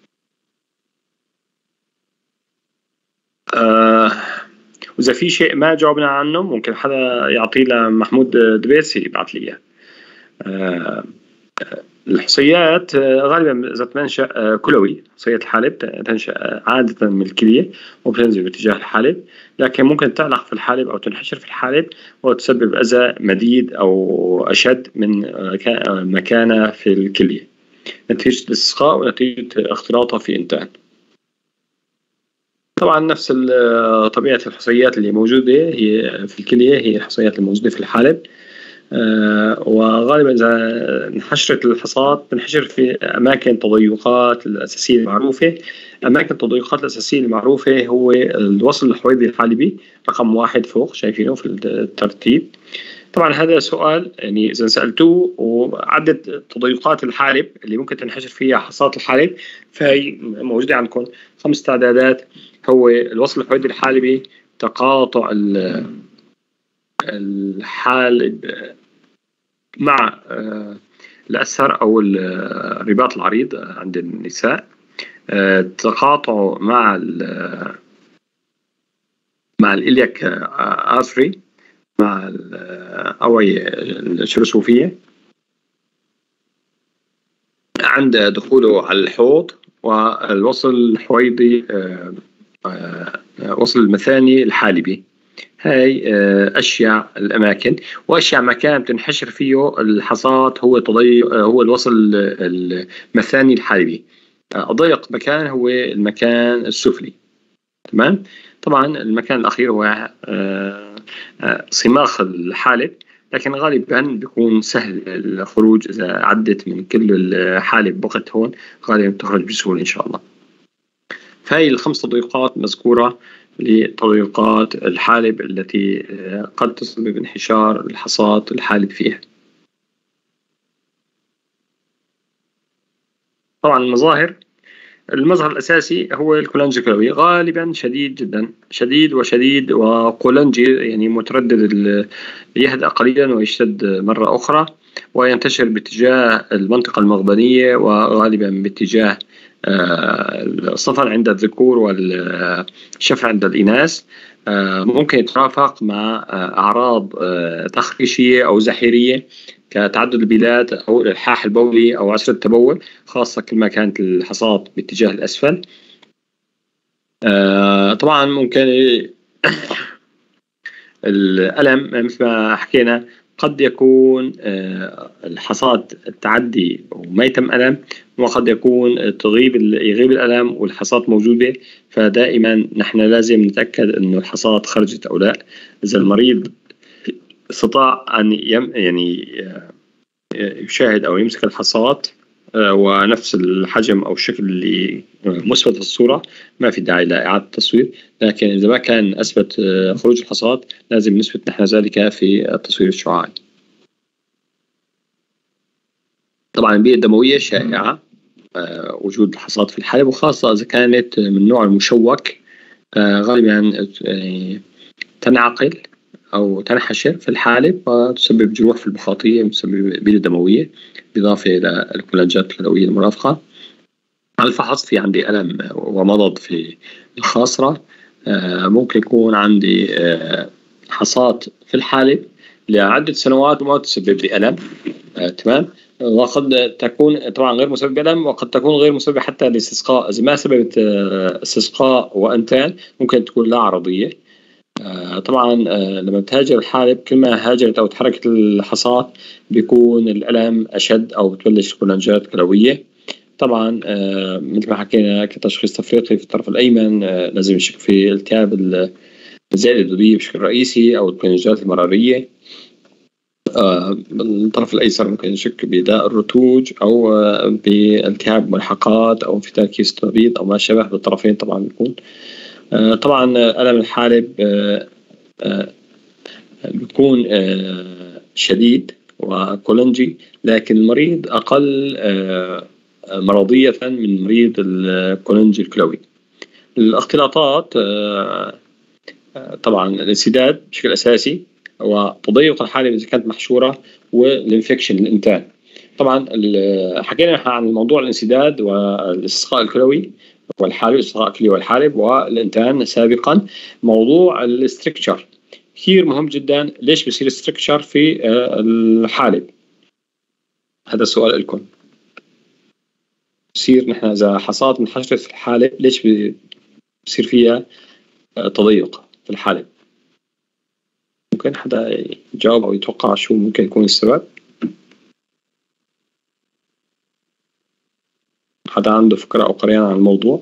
آه وإذا في شيء ما جاوبنا عنه ممكن حدا يعطيه لمحمود دبيرسي يبعث لي إياه. آه الحصيات غالبا إذا تنشأ كلوي، حصية الحالب تنشأ عادة من الكلية وبتنزل باتجاه الحالب، لكن ممكن تعلق في الحالب أو تنحشر في الحالب وتسبب أذى مديد أو أشد من مكانه في الكلية نتيجة الاستسقاء ونتيجة اختلاطها في إنتان. طبعا نفس طبيعة الحصيات اللي موجودة هي في الكلية هي الحصيات الموجودة في الحالب. آه وغالبا إذا انحشرت الحصاد بنحشر في أماكن تضيقات الأساسية المعروفة. أماكن التضيقات الأساسية المعروفة هو الوصل الحويضي الحالبي رقم واحد فوق شايفينه في الترتيب. طبعا هذا سؤال يعني إذا سألتوه وعدد تضيقات الحالب اللي ممكن تنحشر فيها حصاد الحالب فهي موجودة عندكم خمس تعدادات. هو الوصل الحويضي الحالبي، تقاطع الحالب مع الأسهر أو الرباط العريض عند النساء، تقاطع مع مع الإلياك آرثري مع الأوعية الشرسوفية عند دخوله على الحوض، والوصل الحويضي وصل المثاني الحالبي. هاي أشيع الأماكن وأشيع مكان تنحشر فيه الحصاد هو تضيق هو الوصل المثاني الحالبي. أضيق مكان هو المكان السفلي. تمام. طبعا المكان الأخير هو صماخ الحالب، لكن غالبا بيكون سهل الخروج إذا عدت من كل الحالب وقت هون غالبا تخرج بسهولة إن شاء الله. فهي الخمس تضيقات مذكورة لتضيقات الحالب التي قد تسبب انحشار الحصاد الحالب فيها. طبعا المظاهر، المظهر الأساسي هو الكولنجي الكلوي، غالبا شديد جدا شديد وشديد وكولنجي يعني متردد يهدأ قليلا ويشتد مرة أخرى وينتشر باتجاه المنطقة المغبنية وغالبا باتجاه الصفر عند الذكور والشفع عند الإناث. ممكن يترافق مع أعراض تخريشية أو زحيرية كتعدد البلاد أو الإلحاح البولي أو عسر التبول، خاصة كل ما كانت الحصاد باتجاه الأسفل. طبعا ممكن الألم مثل ما حكينا قد يكون الحصاد التعدي وما يتم ألم، وقد يكون تغيب يغيب الألم والحصاد موجودة. فدائما نحن لازم نتأكد أنه الحصاد خرجت أو لا. إذا المريض استطاع أن يم يعني يشاهد أو يمسك الحصاد ونفس الحجم أو الشكل اللي مثبت في الصورة ما في داعي لإعادة التصوير، لكن إذا ما كان أثبت خروج الحصاد لازم نثبت نحن ذلك في التصوير الشعاعي. طبعا البيئة الدموية شائعة آه، وجود الحصاد في الحالب، وخاصة إذا كانت من النوع المشوك آه، غالبا آه، تنعقل أو تنحشر في الحالب وتسبب جروح في البخاطية وتسبب بيئة دموية، بالإضافة إلى الكولاجات الكلوية المرافقة. على الفحص في عندي ألم ومضض في الخاصرة، آه، ممكن يكون عندي آه، حصاد في الحالب لعدة سنوات وما تسبب لي ألم. آه، تمام. وقد تكون طبعا غير مسببة ألم، وقد تكون غير مسببة حتى لاستسقاء. إذا ما سببت آه، استسقاء وأنتان ممكن تكون لا عرضية. آه، طبعا آه، لما بتهاجر الحالب كل ما هاجرت أو تحركت الحصاد بيكون الألم أشد أو بتبلش كولانجات كلوية. طبعا آه، مثل ما حكينا كتشخيص تفريقي في الطرف الأيمن آه، لازم نشك في التهاب الزائدة الدودية بشكل رئيسي أو الكولانجات المرارية. آه، الطرف الأيسر ممكن نشك بداء الرتوج أو آه، بالتهاب ملحقات أو انفتاح كيس التبيض أو ما شابه. بالطرفين طبعا بيكون آه، طبعا ألم الحالب آه، آه، بيكون آه، شديد وكولنجي، لكن المريض أقل آه، مرضية من مريض الكولنجي الكلوي. الاختلاطات آه، آه، طبعا الانسداد بشكل أساسي وتضيق الحالب إذا كانت محشورة والانفكشن الإنتان. طبعا حكينا عن موضوع الانسداد والاستسقاء الكلوي والحالب، الاستسقاء الكلوي والحالب والإنتان سابقا. موضوع الاستركشر كثير مهم جدا. ليش بيصير استركشر في الحالب؟ هذا السؤال لكم. بصير نحن إذا حصاد انحشرت في الحالب ليش بصير فيها تضيق في الحالب؟ ممكن حدا يجاوب أو يتوقع شو ممكن يكون السبب؟ حدا عنده فكرة أو قريان عن الموضوع؟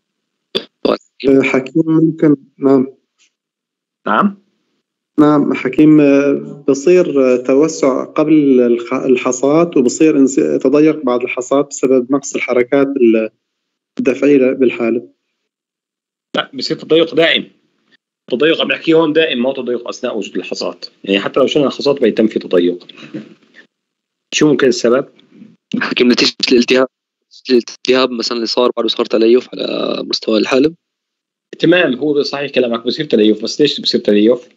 حكيم ممكن. نعم نعم نعم حكيم، بصير توسع قبل الحصاد وبصير تضيق بعد الحصاد بسبب نقص الحركات الدفعية بالحالب. لا، بصير تضيق دائم. تضيق عم نحكي هون دائم، ما تضيق أثناء وجود الحصاد. يعني حتى لو شلنا الحصاد بيتم في تضيق. شو ممكن السبب؟ حكيم نتيجة الالتهاب الالتهاب مثلا اللي صار بعد صار تليف على مستوى الحالب. تمام، هو صحيح كلامك، بصير تليف. بس ليش بصير تليف؟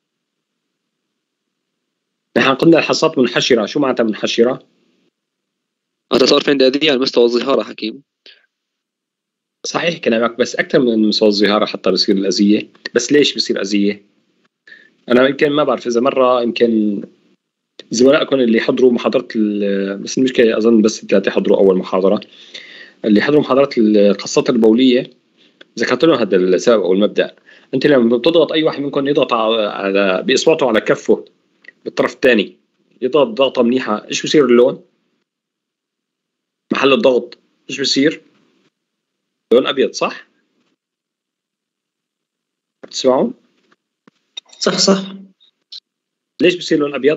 نحن قلنا الحصاد منحشرة. شو معناتها منحشرة؟ هذا صار في عندي أذية على مستوى الظهارة حكيم. صحيح كلامك، بس أكثر من مستوى الظهارة حتى بصير الأذية. بس ليش بصير أذية؟ أنا يمكن ما بعرف إذا مرة يمكن زملائكم اللي حضروا محاضرة، بس المشكلة أظن بس ثلاثة حضروا أول محاضرة، اللي حضروا محاضرة القصات البولية ذكرت لهم هذا السبب أو المبدأ. أنت لما بتضغط أي واحد منكم يضغط على بإصبعته على كفه بالطرف الثاني، يضغط ضغطة منيحة، إيش بصير اللون؟ محل الضغط إيش بصير؟ لون أبيض، صح؟ بتسمعون؟ صح صح. ليش بصير لون أبيض؟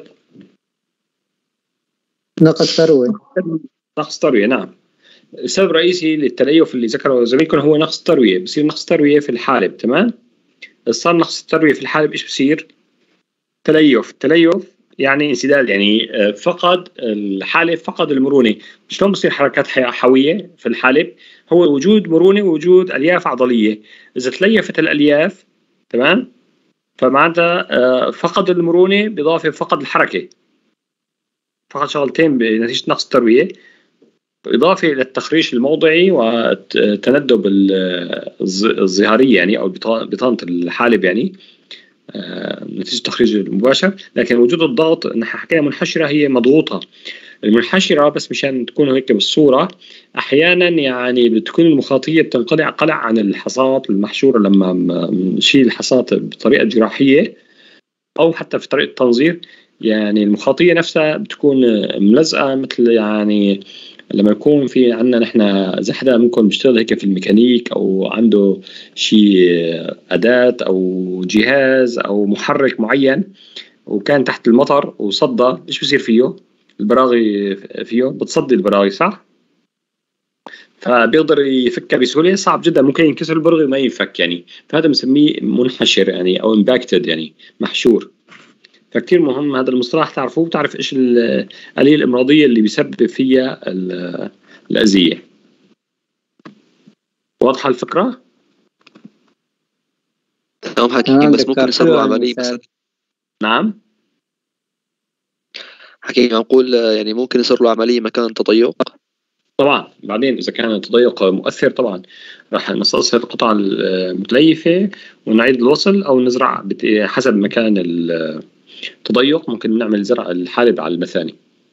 نقص تروية. نقص تروية، نعم. السبب الرئيسي للتليف اللي ذكره زميلكم هو نقص تروية. بصير نقص تروية في الحالب، تمام؟ صار نقص التروية في الحالب إيش بصير؟ تليف. تليف يعني انسداد، يعني فقد الحالب، فقد المرونة. شلون بصير حركات حيوية في الحالب؟ هو وجود مرونة ووجود ألياف عضلية. إذا تليفت الألياف، تمام، فمعناتها فقد المرونة بإضافة فقد الحركة. فقد شغلتين بنتيجة نقص التروية، إضافة إلى التخريش الموضعي والتندب الظهرية يعني أو بطانة الحالب يعني نتيجة التخريج المباشر. لكن وجود الضغط، نحن حكينا منحشرة هي مضغوطة. المنحشرة بس مشان تكون هيك بالصورة، أحيانا يعني بتكون المخاطية بتنقلع قلع عن الحصاد المحشورة لما نشيل الحصاد بطريقة جراحية أو حتى في طريقة تنظير. يعني المخاطية نفسها بتكون ملزقة، مثل يعني لما يكون في عندنا نحن إذا حدا منكم بيشتغل هيك في الميكانيك أو عنده شيء أداة أو جهاز أو محرك معين وكان تحت المطر وصدى، إيش بصير فيه؟ البراغي فيه بتصدي البراغي، صح؟ فبيقدر يفكها بسهولة. صعب جدا، ممكن ينكسر البرغي وما ينفك يعني. فهذا بنسميه منحشر يعني أو impacted يعني محشور. فكتير مهم هذا المصطلح تعرفوه، وتعرف إيش الآلية الإمراضية اللي بيسبب فيها الأذية. واضحة الفكرة؟ تمام حكيم، بس ممكن يصير له عملية مثلا. نعم حكيم نقول يعني ممكن يصير له عملية مكان تضيق. طبعا بعدين إذا كان التضيق مؤثر طبعا راح نستصهر القطع المتليفة ونعيد الوصل، أو نزرع حسب مكان التضيق ممكن نعمل زرع الحالب على المثاني.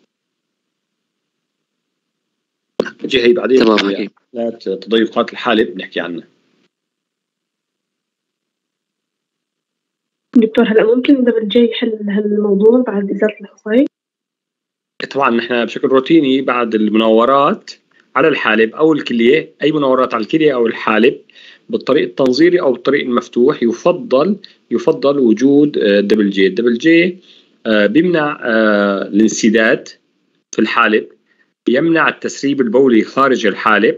نجي هي بعدين تمام حكيم. تضيقات الحالب نحكي عنها. دكتور هلا ممكن دبل جي يحل هالموضوع بعد إزالة الحصية؟ طبعا نحن بشكل روتيني بعد المناورات على الحالب أو الكلية، أي مناورات على الكلية أو الحالب بالطريق التنظيري أو بالطريق المفتوح، يفضل يفضل وجود دبل جي. الدبل جي بيمنع الانسداد في الحالب، يمنع التسريب البولي خارج الحالب،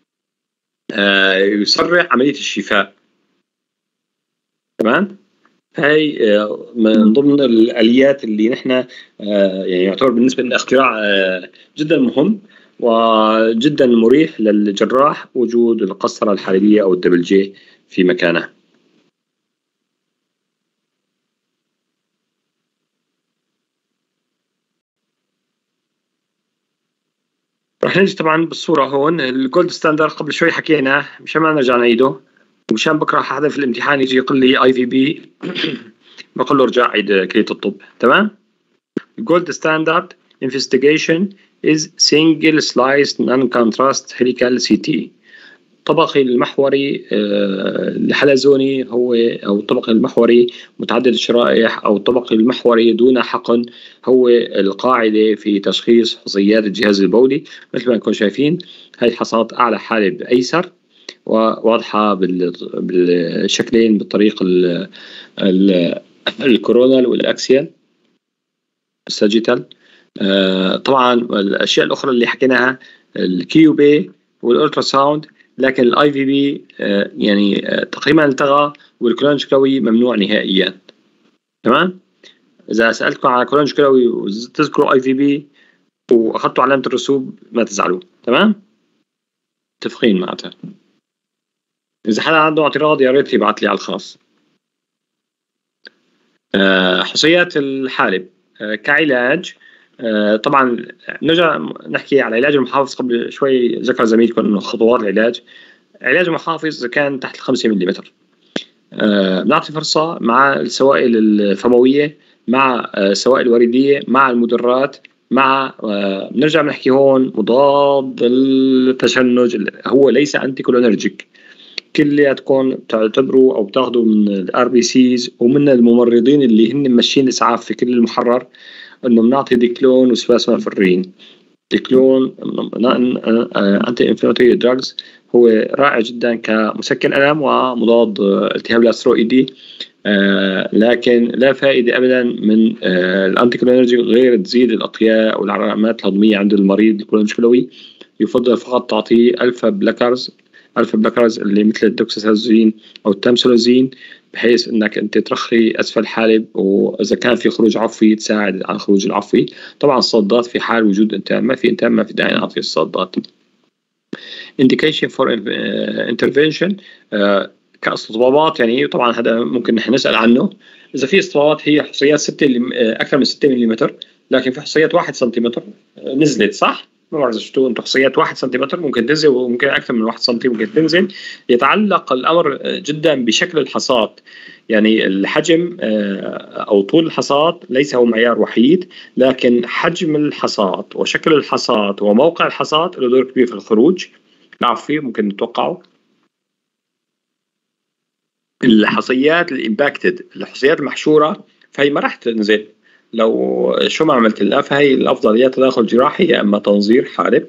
يسرع عملية الشفاء. تمام؟ هاي من ضمن الآليات اللي نحن يعني يعتبر بالنسبة لنا اختراع جدا مهم وجدا مريح للجراح وجود القسطرة الحالبية أو الدبل جي في مكانها. رح نجي طبعا بالصورة هون الجولد ستاندرد، قبل شوي حكينا مشان ما نرجع نعيده، ومشان بكره حدا في الامتحان يجي يقول لي اي في بي بقول له ارجع عيد كلية الطب. تمام؟ الجولد ستاندرد investigation is single sliced non-contrast helical سي تي. الطبقي المحوري الحلزوني هو أو الطبقي المحوري متعدد الشرائح أو الطبقي المحوري دون حقن هو القاعدة في تشخيص حصيات الجهاز البولي. مثل ما نكون شايفين هاي الحصات أعلى حالب أيسر وواضحة بالشكلين بالطريق الكورونال والأكسيال الساجيتال. طبعا الأشياء الأخرى اللي حكيناها الكيوبي والألتراساوند، لكن الاي في بي يعني تقريبا التغى والكولونج كلوي ممنوع نهائيا. تمام؟ اذا سالتكم على كولونج كلوي وتذكروا اي في بي واخذتوا علامه الرسوب ما تزعلوا. تمام؟ متفقين معناتها. اذا حدا عنده اعتراض يا ريت يبعث لي على الخاص. حصيات الحالب كعلاج، طبعا نرجع نحكي على علاج المحافظ. قبل شوي ذكر زميلكم انه خطوات العلاج. علاج المحافظ اذا كان تحت الخمسة مليمتر بنعطي فرصه مع السوائل الفمويه، مع السوائل الوريديه، مع المدرات، مع بنرجع بنحكي هون مضاد التشنج هو ليس انتي كولينرجيك. كلياتكم بتعتبروا او بتاخذوا من الار بي سيز ومن الممرضين اللي هن ماشيين الاسعاف في كل المحرر انه بنعطي ديكلون وسباسمافرين. ديكلون انتي انفلاماتوري دراجز هو رائع جدا كمسكن الم ومضاد التهاب الاستروئيدي، آه لكن لا فائده ابدا من آه الانتي كولينرجي غير تزيد الاطياء والعلامات الهضميه عند المريض الكولونج كلوي. يفضل فقط تعطيه الفا بلاكرز الفا بلاكرز اللي مثل الدوكسيسازين او التامسولوزين، بحيث انك انت ترخي اسفل الحالب، واذا كان في خروج عفوي تساعد على الخروج العفوي. طبعا الصدات في حال وجود انتان، ما في انتان ما في داعي نعطي الصدات. indication for intervention كاستطبابات، يعني طبعا هذا ممكن نحن نسال عنه. اذا في استطبابات هي حصيات ستة اكثر من ستة ملم، لكن في حصيات واحد سنتيمتر نزلت، صح؟ ما بعرف شفتوا انتم حصيات واحد سنتيمتر ممكن تنزل وممكن اكثر من واحد سنتي ممكن تنزل. يتعلق الامر جدا بشكل الحصات، يعني الحجم او طول الحصات ليس هو معيار وحيد، لكن حجم الحصات وشكل الحصات وموقع الحصات له دور كبير في الخروج العفوي. ممكن نتوقعه الحصيات الامباكتد، الحصيات المحشوره فهي ما راح تنزل لو شو ما عملت لها، فهي الافضل يا تداخل جراحي يا اما تنظير حالب.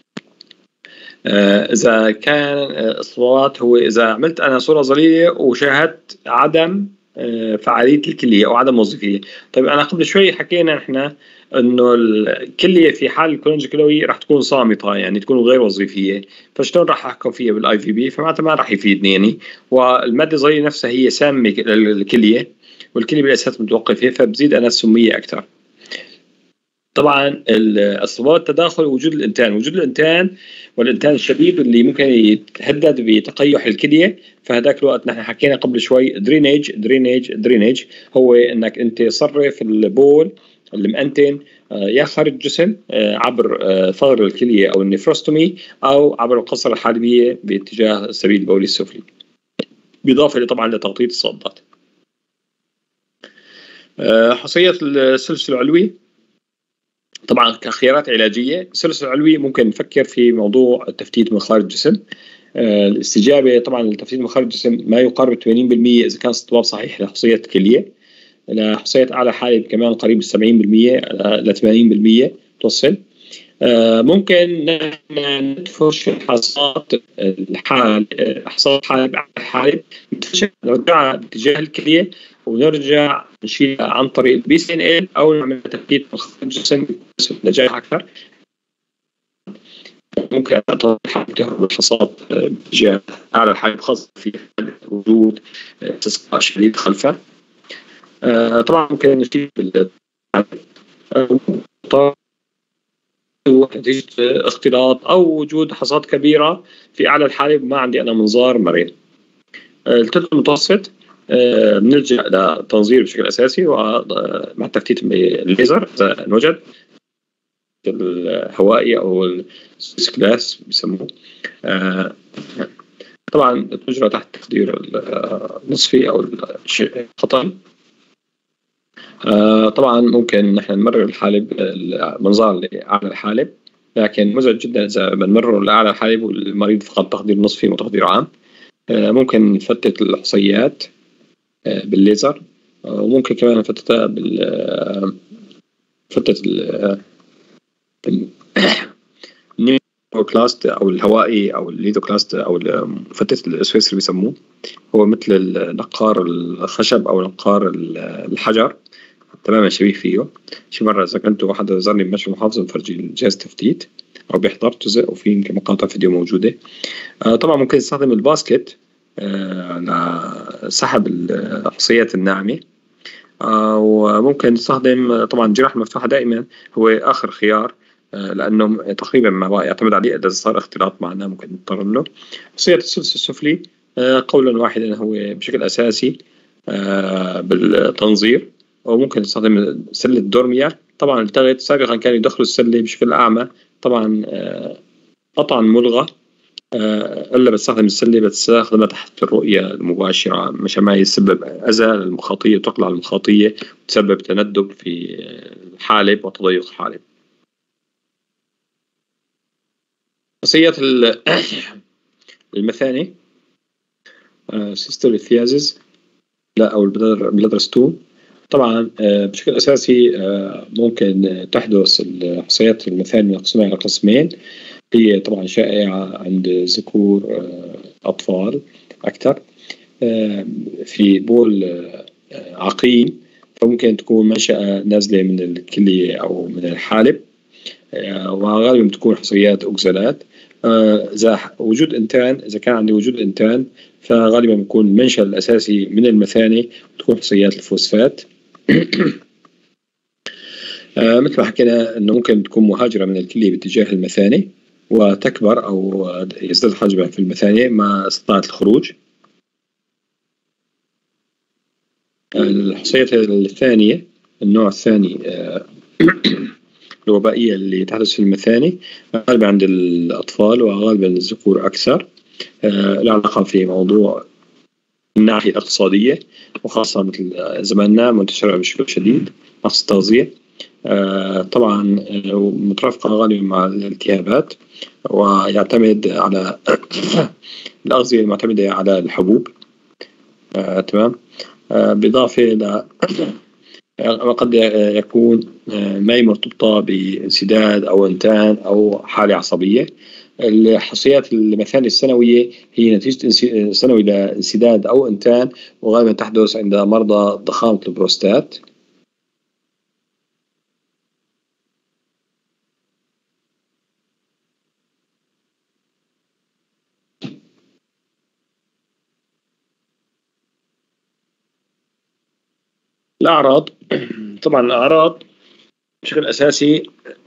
آه اذا كان اصابات هو اذا عملت انا صوره ظليله وشاهدت عدم آه فعاليه الكليه او عدم وظيفيه. طيب انا قبل شوي حكينا احنا انه الكليه في حال الكولونج كلوي راح تكون صامته، يعني تكون غير وظيفيه، فشلون راح احكم فيها بالاي في بي؟ فمعناتها ما راح يفيدني يعني. والماده الظليله نفسها هي سامه للكليه، والكلية بالأساس متوقفة، فبزيد أنا السمية أكثر. طبعا أسباب التداخل وجود الإنتان، وجود الإنتان والإنتان الشديد اللي ممكن يتهدد بتقيح الكلية. فهذاك الوقت نحن حكينا قبل شوي درينيج درينيج درينيج هو إنك أنت تصرف البول المأنتن يا خارج الجسم عبر ثغر الكلية أو النفروستومي، أو عبر القصرة الحالبية باتجاه السبيل البولي السفلي، بالإضافة طبعا لتغطية الصدات. حصية السلسلة العلوي طبعا كخيارات علاجية، السلسلة العلوي ممكن نفكر في موضوع التفتيت من خارج الجسم. الاستجابة طبعا للتفتيت من خارج الجسم ما يقارب ثمانين بالمئة إذا كان استطباب صحيح لحصية الكلية. لحصية أعلى حالب كمان قريب سبعين بالمئة ل ثمانين بالمئة توصل. ممكن ندفش حصات الحال حصات حالب على الحالب نرجع باتجاه الكلية ونرجع نشيل عن طريق البي سي ان ال او نعمل تفتيت من خارج الجسم نجاح اكثر. ممكن تهرب الحصات باتجاه اعلى الحالب خاصة في وجود استسقاء شديد خلفه. طبعا ممكن نشيل نتيجة اختلاط أو وجود حصات كبيرة في أعلى الحالب ما عندي أنا منظار مريض. الثلث المتوسط بنلجأ لتنظير بشكل أساسي ومع تفتيت بالليزر إذا نوجد الهوائي أو السويس كلاس بيسموه. طبعا تجرى تحت تخدير النصفي أو الخطأ. آه طبعا ممكن نحن نمرر الحالب المنظار لأعلى الحالب، لكن مزعج جدا إذا بنمرر لأعلى الحالب والمريض فقط تخدير نصفي وتخدير عام. آه ممكن نفتت الحصيات آه بالليزر، آه وممكن كمان نفتتها بال فتت النيوكلاست أو الهوائي أو الليدوكلاست أو المفتت السويسري بيسموه، هو مثل النقار الخشب أو نقار الحجر تماما شبيه فيه. شي مرة إذا كنت واحد زارني بمشفى المحافظة مفرجي الجهاز تفتيت أو بيحضر جزء وفي يمكن مقاطع فيديو موجودة. آه طبعا ممكن نستخدم الباسكت آه لسحب الحصيات الناعمة. آه وممكن نستخدم طبعا جراحة مفتوحة دائما هو آخر خيار، آه لأنه تقريبا ما يعتمد عليه إذا صار اختلاط معنا ممكن نضطر له. حصية الثلث السفلي آه قولا واحدا هو بشكل أساسي آه بالتنظير، وممكن نستخدم سلة دورميا. طبعا التغت سابقا كانوا يدخلوا السلة بشكل أعمى، طبعا قطعا ملغى، إلا بستخدم السلة بستخدمها تحت الرؤية المباشرة مشان ما يسبب أذى للمخاطية وتقلع المخاطية وتسبب تندب في الحالب وتضيق الحالب. خاصية المثاني سيستوليثيازيس لا أو البلادرستون طبعا بشكل أساسي ممكن تحدث الحصيات المثاني مقسومة على قسمين. هي طبعا شائعة عند ذكور أطفال أكثر في بول عقيم، فممكن تكون منشأة نازلة من الكلية أو من الحالب، وغالبا تكون حصيات أكزالات. إذا وجود إنتان إذا كان عندي وجود إنتان فغالبا بيكون المنشأ الأساسي من المثاني وتكون حصيات الفوسفات. آه مثل ما حكينا انه ممكن تكون مهاجره من الكليه باتجاه المثاني وتكبر او يزداد حجمها في المثاني ما استطاعت الخروج. الحصية الثانية النوع الثاني آه الوبائية اللي تحدث في المثاني غالبا عند الأطفال وغالبا الذكور أكثر، آه العلاقة في موضوع الناحية الاقتصادية وخاصة مثل زماننا منتشرة بشكل شديد نقص التغذية. آه طبعا مترافقة غالبا مع الالتهابات ويعتمد على الأغذية المعتمدة على الحبوب. آه تمام. آه بالإضافة إلى وقد يكون ماي مرتبطة بانسداد أو انتان أو حالة عصبية. الحصيات المثاني السنوية هي نتيجة سنوي لانسداد أو انتان، وغالبا تحدث عند مرضى ضخامة البروستات. الأعراض طبعا الأعراض بشكل أساسي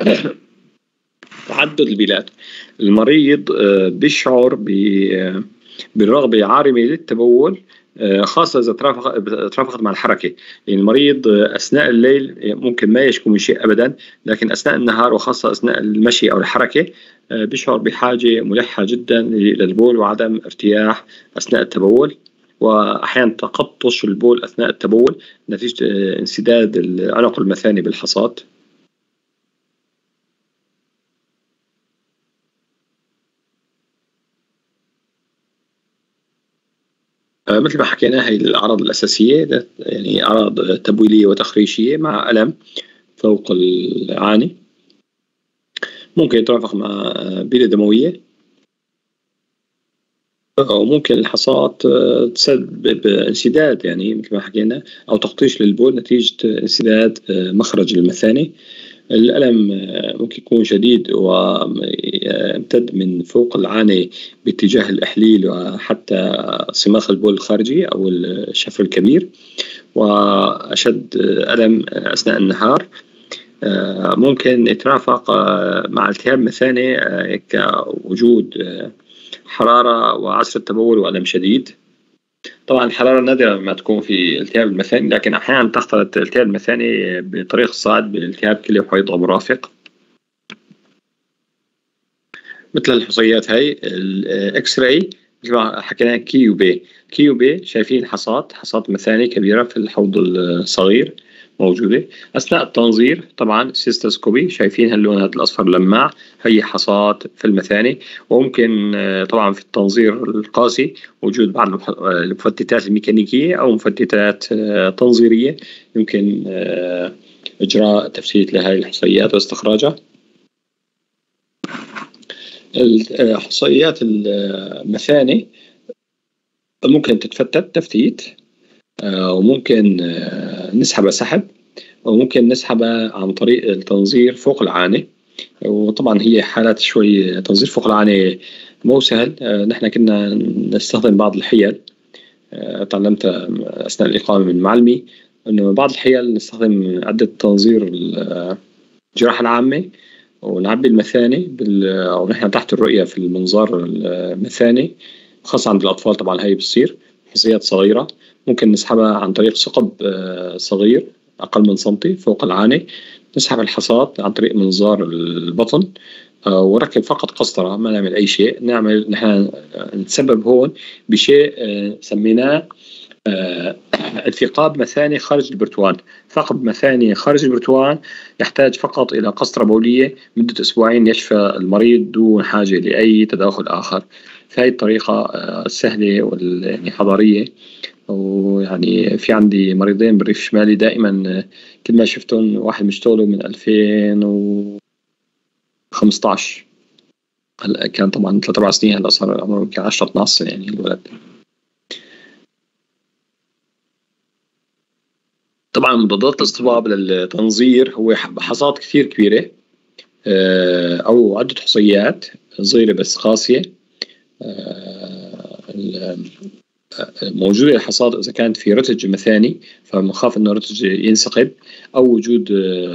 تعدد البلاد. المريض بيشعر بالرغبة عارمة للتبول، خاصة إذا ترافقت مع الحركة. يعني المريض أثناء الليل ممكن ما يشكو من شيء أبدا، لكن أثناء النهار وخاصة أثناء المشي أو الحركة بيشعر بحاجة ملحة جدا للبول وعدم ارتياح أثناء التبول، وأحيانا تقطش البول أثناء التبول نتيجة انسداد العنق المثاني بالحصاد. مثل ما حكينا هي الأعراض الأساسية، يعني أعراض تبويلية وتخريشية مع ألم فوق العاني، ممكن يترافق مع بيلة دموية، أو ممكن الحصاد تسبب انسداد يعني مثل ما حكينا أو تقطيش للبول نتيجة انسداد مخرج المثاني. الألم ممكن يكون شديد ويمتد من فوق العاني باتجاه الإحليل وحتى صماخ البول الخارجي أو الشفر الكبير، وأشد ألم أثناء النهار. ممكن يترافق مع التهاب مثاني كوجود حرارة وعسر التبول وألم شديد. طبعا الحرارة نادرة ما تكون في التهاب المثاني، لكن أحيانا تختلط التهاب المثاني بطريق الصعد بالتهاب كلي وحيض مرافق. مثل الحصيات هاي الإكس راي مثل ما حكينا كيو بي كيو بي شايفين حصاد حصاد مثاني كبيرة في الحوض الصغير موجودة أثناء التنظير. طبعا سيستوسكوبي شايفين هاللون هذا الأصفر لماع، هي حصاد في المثاني. وممكن طبعا في التنظير القاسي وجود بعض المفتتات الميكانيكية أو مفتتات تنظيرية يمكن إجراء تفتيت لهذه الحصيات واستخراجها. الحصيات المثاني ممكن تتفتت تفتيت، وممكن نسحبها سحب، وممكن نسحبها عن طريق التنظير فوق العاني. وطبعا هي حالات شوي تنظير فوق العاني مو سهل. نحن كنا نستخدم بعض الحيل تعلمتها أثناء الإقامة من معلمي، أنه بعض الحيل نستخدم عدة تنظير الجراحة العامة ونعبي المثاني بال... أو نحن تحت الرؤية في المنظار المثاني، خاصة عند الأطفال. طبعا هي بتصير حصيات صغيرة ممكن نسحبها عن طريق ثقب صغير أقل من سنتي فوق العاني، نسحب الحصاد عن طريق منظار البطن وركب فقط قسطرة، ما نعمل أي شيء. نعمل نحن نتسبب هون بشيء سميناه الثقاب مثاني خارج البرتوان. ثقب مثاني خارج البرتوان يحتاج فقط إلى قسطرة بولية مدة أسبوعين يشفى المريض دون حاجة لأي تداخل آخر. فهي الطريقة السهلة واليعني حضارية. ويعني في عندي مريضين بالريف الشمالي دائما كل ما شفتهم، واحد مشتغله من ألفين وخمسطعش، هلا كان طبعا ثلاث أربع سنين، هلا صار عمره يمكن عشرة اثنا عشر سنة يعني الولد. طبعا مضادات الاصطباب للتنظير هو حصاد كثير كبيرة أو عدة حصيات صغيرة بس قاسية موجودة. الحصاد إذا كانت في رتج مثاني فمخاف إنه رتج ينسقب، أو وجود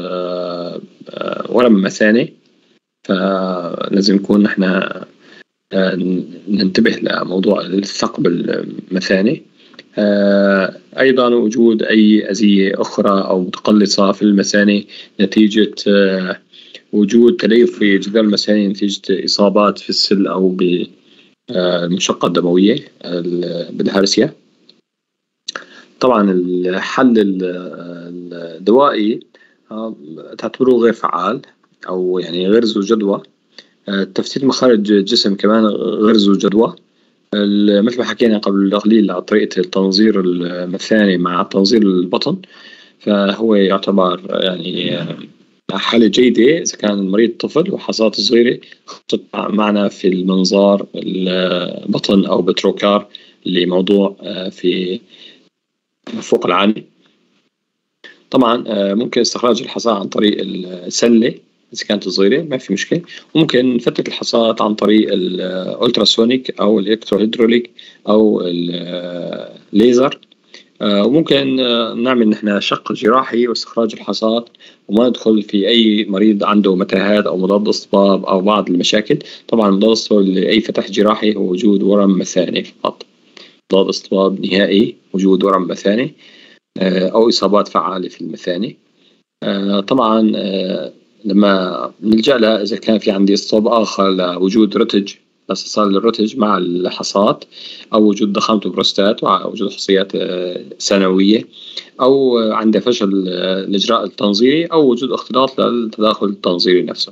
ورم مثاني، فلازم نكون نحن ننتبه لموضوع الثقب المثاني. أيضا وجود أي أذية أخرى أو متقلصة في المثاني نتيجة وجود تليف في جدار المثاني نتيجة إصابات في السل أو بالمشقة الدموية بالهرسيا. طبعا الحل الدوائي تعتبره غير فعال أو يعني غير ذو جدوى. تفتيت مخارج الجسم كمان غير ذو جدوى. مثل ما حكينا قبل قليل على طريقة التنظير المثاني مع تنظير البطن، فهو يعتبر يعني حالة جيدة إذا كان المريض طفل وحصاد صغيرة تطلع معنا في المنظار البطن أو بتروكار اللي موضوع في فوق العاني. طبعا ممكن استخراج الحصاد عن طريق السلة إذا كانت صغيرة ما في مشكلة، وممكن نفتت الحصاد عن طريق الألتراسونيك أو الإلكتروهيدروليك أو الليزر وممكن نعمل نحن شق جراحي واستخراج الحصات وما ندخل في أي مريض عنده متاهات أو مضاد اصطباب أو بعض المشاكل. طبعا مضاد اصطباب لأي فتح جراحي هو وجود ورم مثاني فقط. مضاد اصطباب نهائي وجود ورم مثاني أو إصابات فعالة في المثاني. طبعا لما نلجأ لها إذا كان في عندي اصطباب آخر لوجود رتج، استئصال الرتج مع الحصات، أو وجود ضخامة البروستات ووجود حصيات ثانوية، أو عند فشل الإجراء التنظيري، أو وجود اختلاط للتداخل التنظيري نفسه.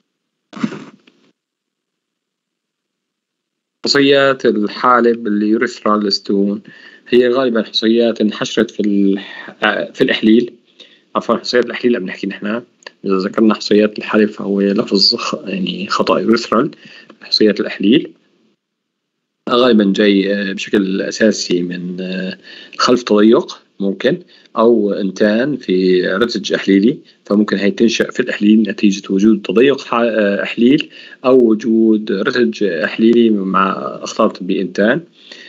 حصيات الحالب اليوريثرال ستون هي غالبا حصيات انحشرت في في الإحليل. عفوا حصيات الإحليل اللي بنحكي نحن، إذا ذكرنا حصيات الحالب فهو لفظ يعني خطأ. يوريثرال حصيات الإحليل غالبا جاي بشكل أساسي من خلف تضيق ممكن، أو إنتان في رتج إحليلي، فممكن هي تنشأ في الإحليل نتيجة وجود تضيق إحليل أو وجود رتج إحليلي مع اختلاط بإنتان.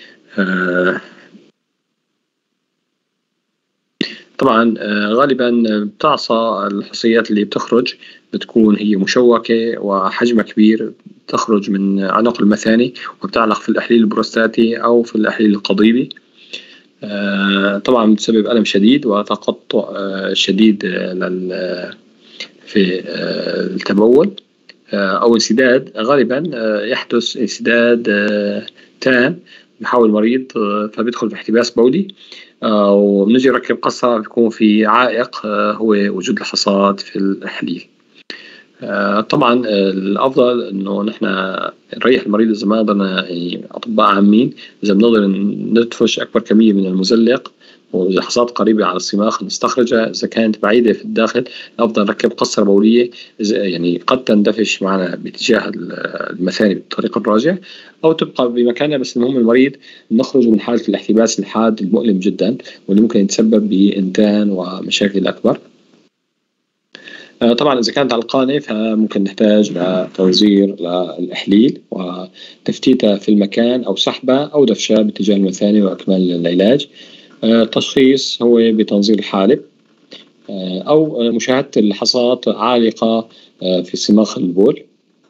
طبعا غالبا بتعصى الحصيات اللي بتخرج بتكون هي مشوكة وحجمها كبير، تخرج من عنق المثاني وبتعلق في الإحليل البروستاتي أو في الإحليل القضيبي. طبعا بتسبب ألم شديد وتقطع شديد في التبول أو انسداد. غالبا يحدث انسداد تام بحول المريض فبيدخل في احتباس بولي، وبنجي نركب قصة بيكون في عائق هو وجود الحصاد في الإحليل. طبعا الأفضل إنه نحن نريح المريض إذا ما قدرنا، يعني أطباء عامين إذا بنقدر ندفش أكبر كمية من المزلق، وإذا حصاد قريبة على الصماخ نستخرجها. إذا كانت بعيدة في الداخل أفضل نركب قصة بولية، يعني قد تندفش معنا باتجاه المثاني بالطريق الراجع أو تبقى بمكانها، بس المهم المريض نخرج من حالة الاحتباس الحاد المؤلم جدا واللي ممكن يتسبب بإنتان ومشاكل أكبر. طبعا إذا كانت علقانة فممكن نحتاج لتنظير للإحليل وتفتيتها في المكان أو سحبة أو دفشة باتجاه المثاني وأكمل العلاج. التشخيص هو بتنظير الحالب أو مشاهدة الحصات عالقة في صماخ البول.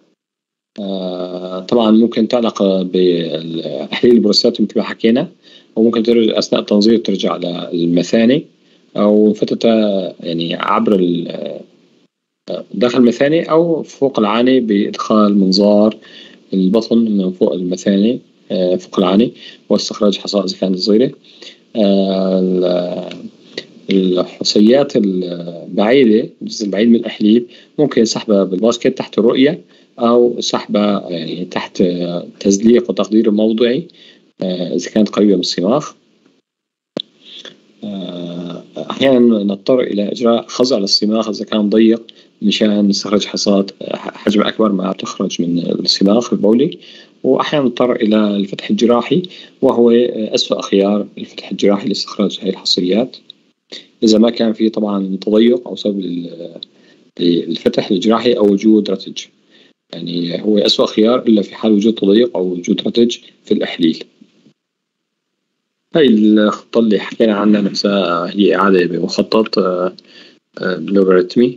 طبعا ممكن تعلق بالإحليل البروستاتي مثل ما حكينا، وممكن ترجع أثناء التنظير ترجع للمثاني أو فتتها يعني عبر داخل المثاني أو فوق العاني بإدخال منظار البطن من فوق المثاني فوق العاني واستخراج حصات إذا كانت صغيرة. الحصيات البعيدة الجزء البعيد من الإحليل ممكن سحبها بالباسكت تحت الرؤية أو سحبها يعني تحت تزليق وتقدير موضعي إذا كانت قريبة من الصماخ. أحيانا نضطر إلى إجراء خزع للصماخ إذا كان ضيق مشان نستخرج حصات حجم أكبر ما تخرج من الصماخ البولي، وأحيانا نضطر إلى الفتح الجراحي وهو أسوأ خيار الفتح الجراحي لاستخراج هذه الحصيات إذا ما كان في طبعا تضيق أو سبب الفتح الجراحي أو وجود رتج. يعني هو أسوأ خيار إلا في حال وجود تضيق أو وجود رتج في الإحليل. هاي الخطة اللي حكينا عنها نفسها هي إعادة بمخطط لوغاريتمي.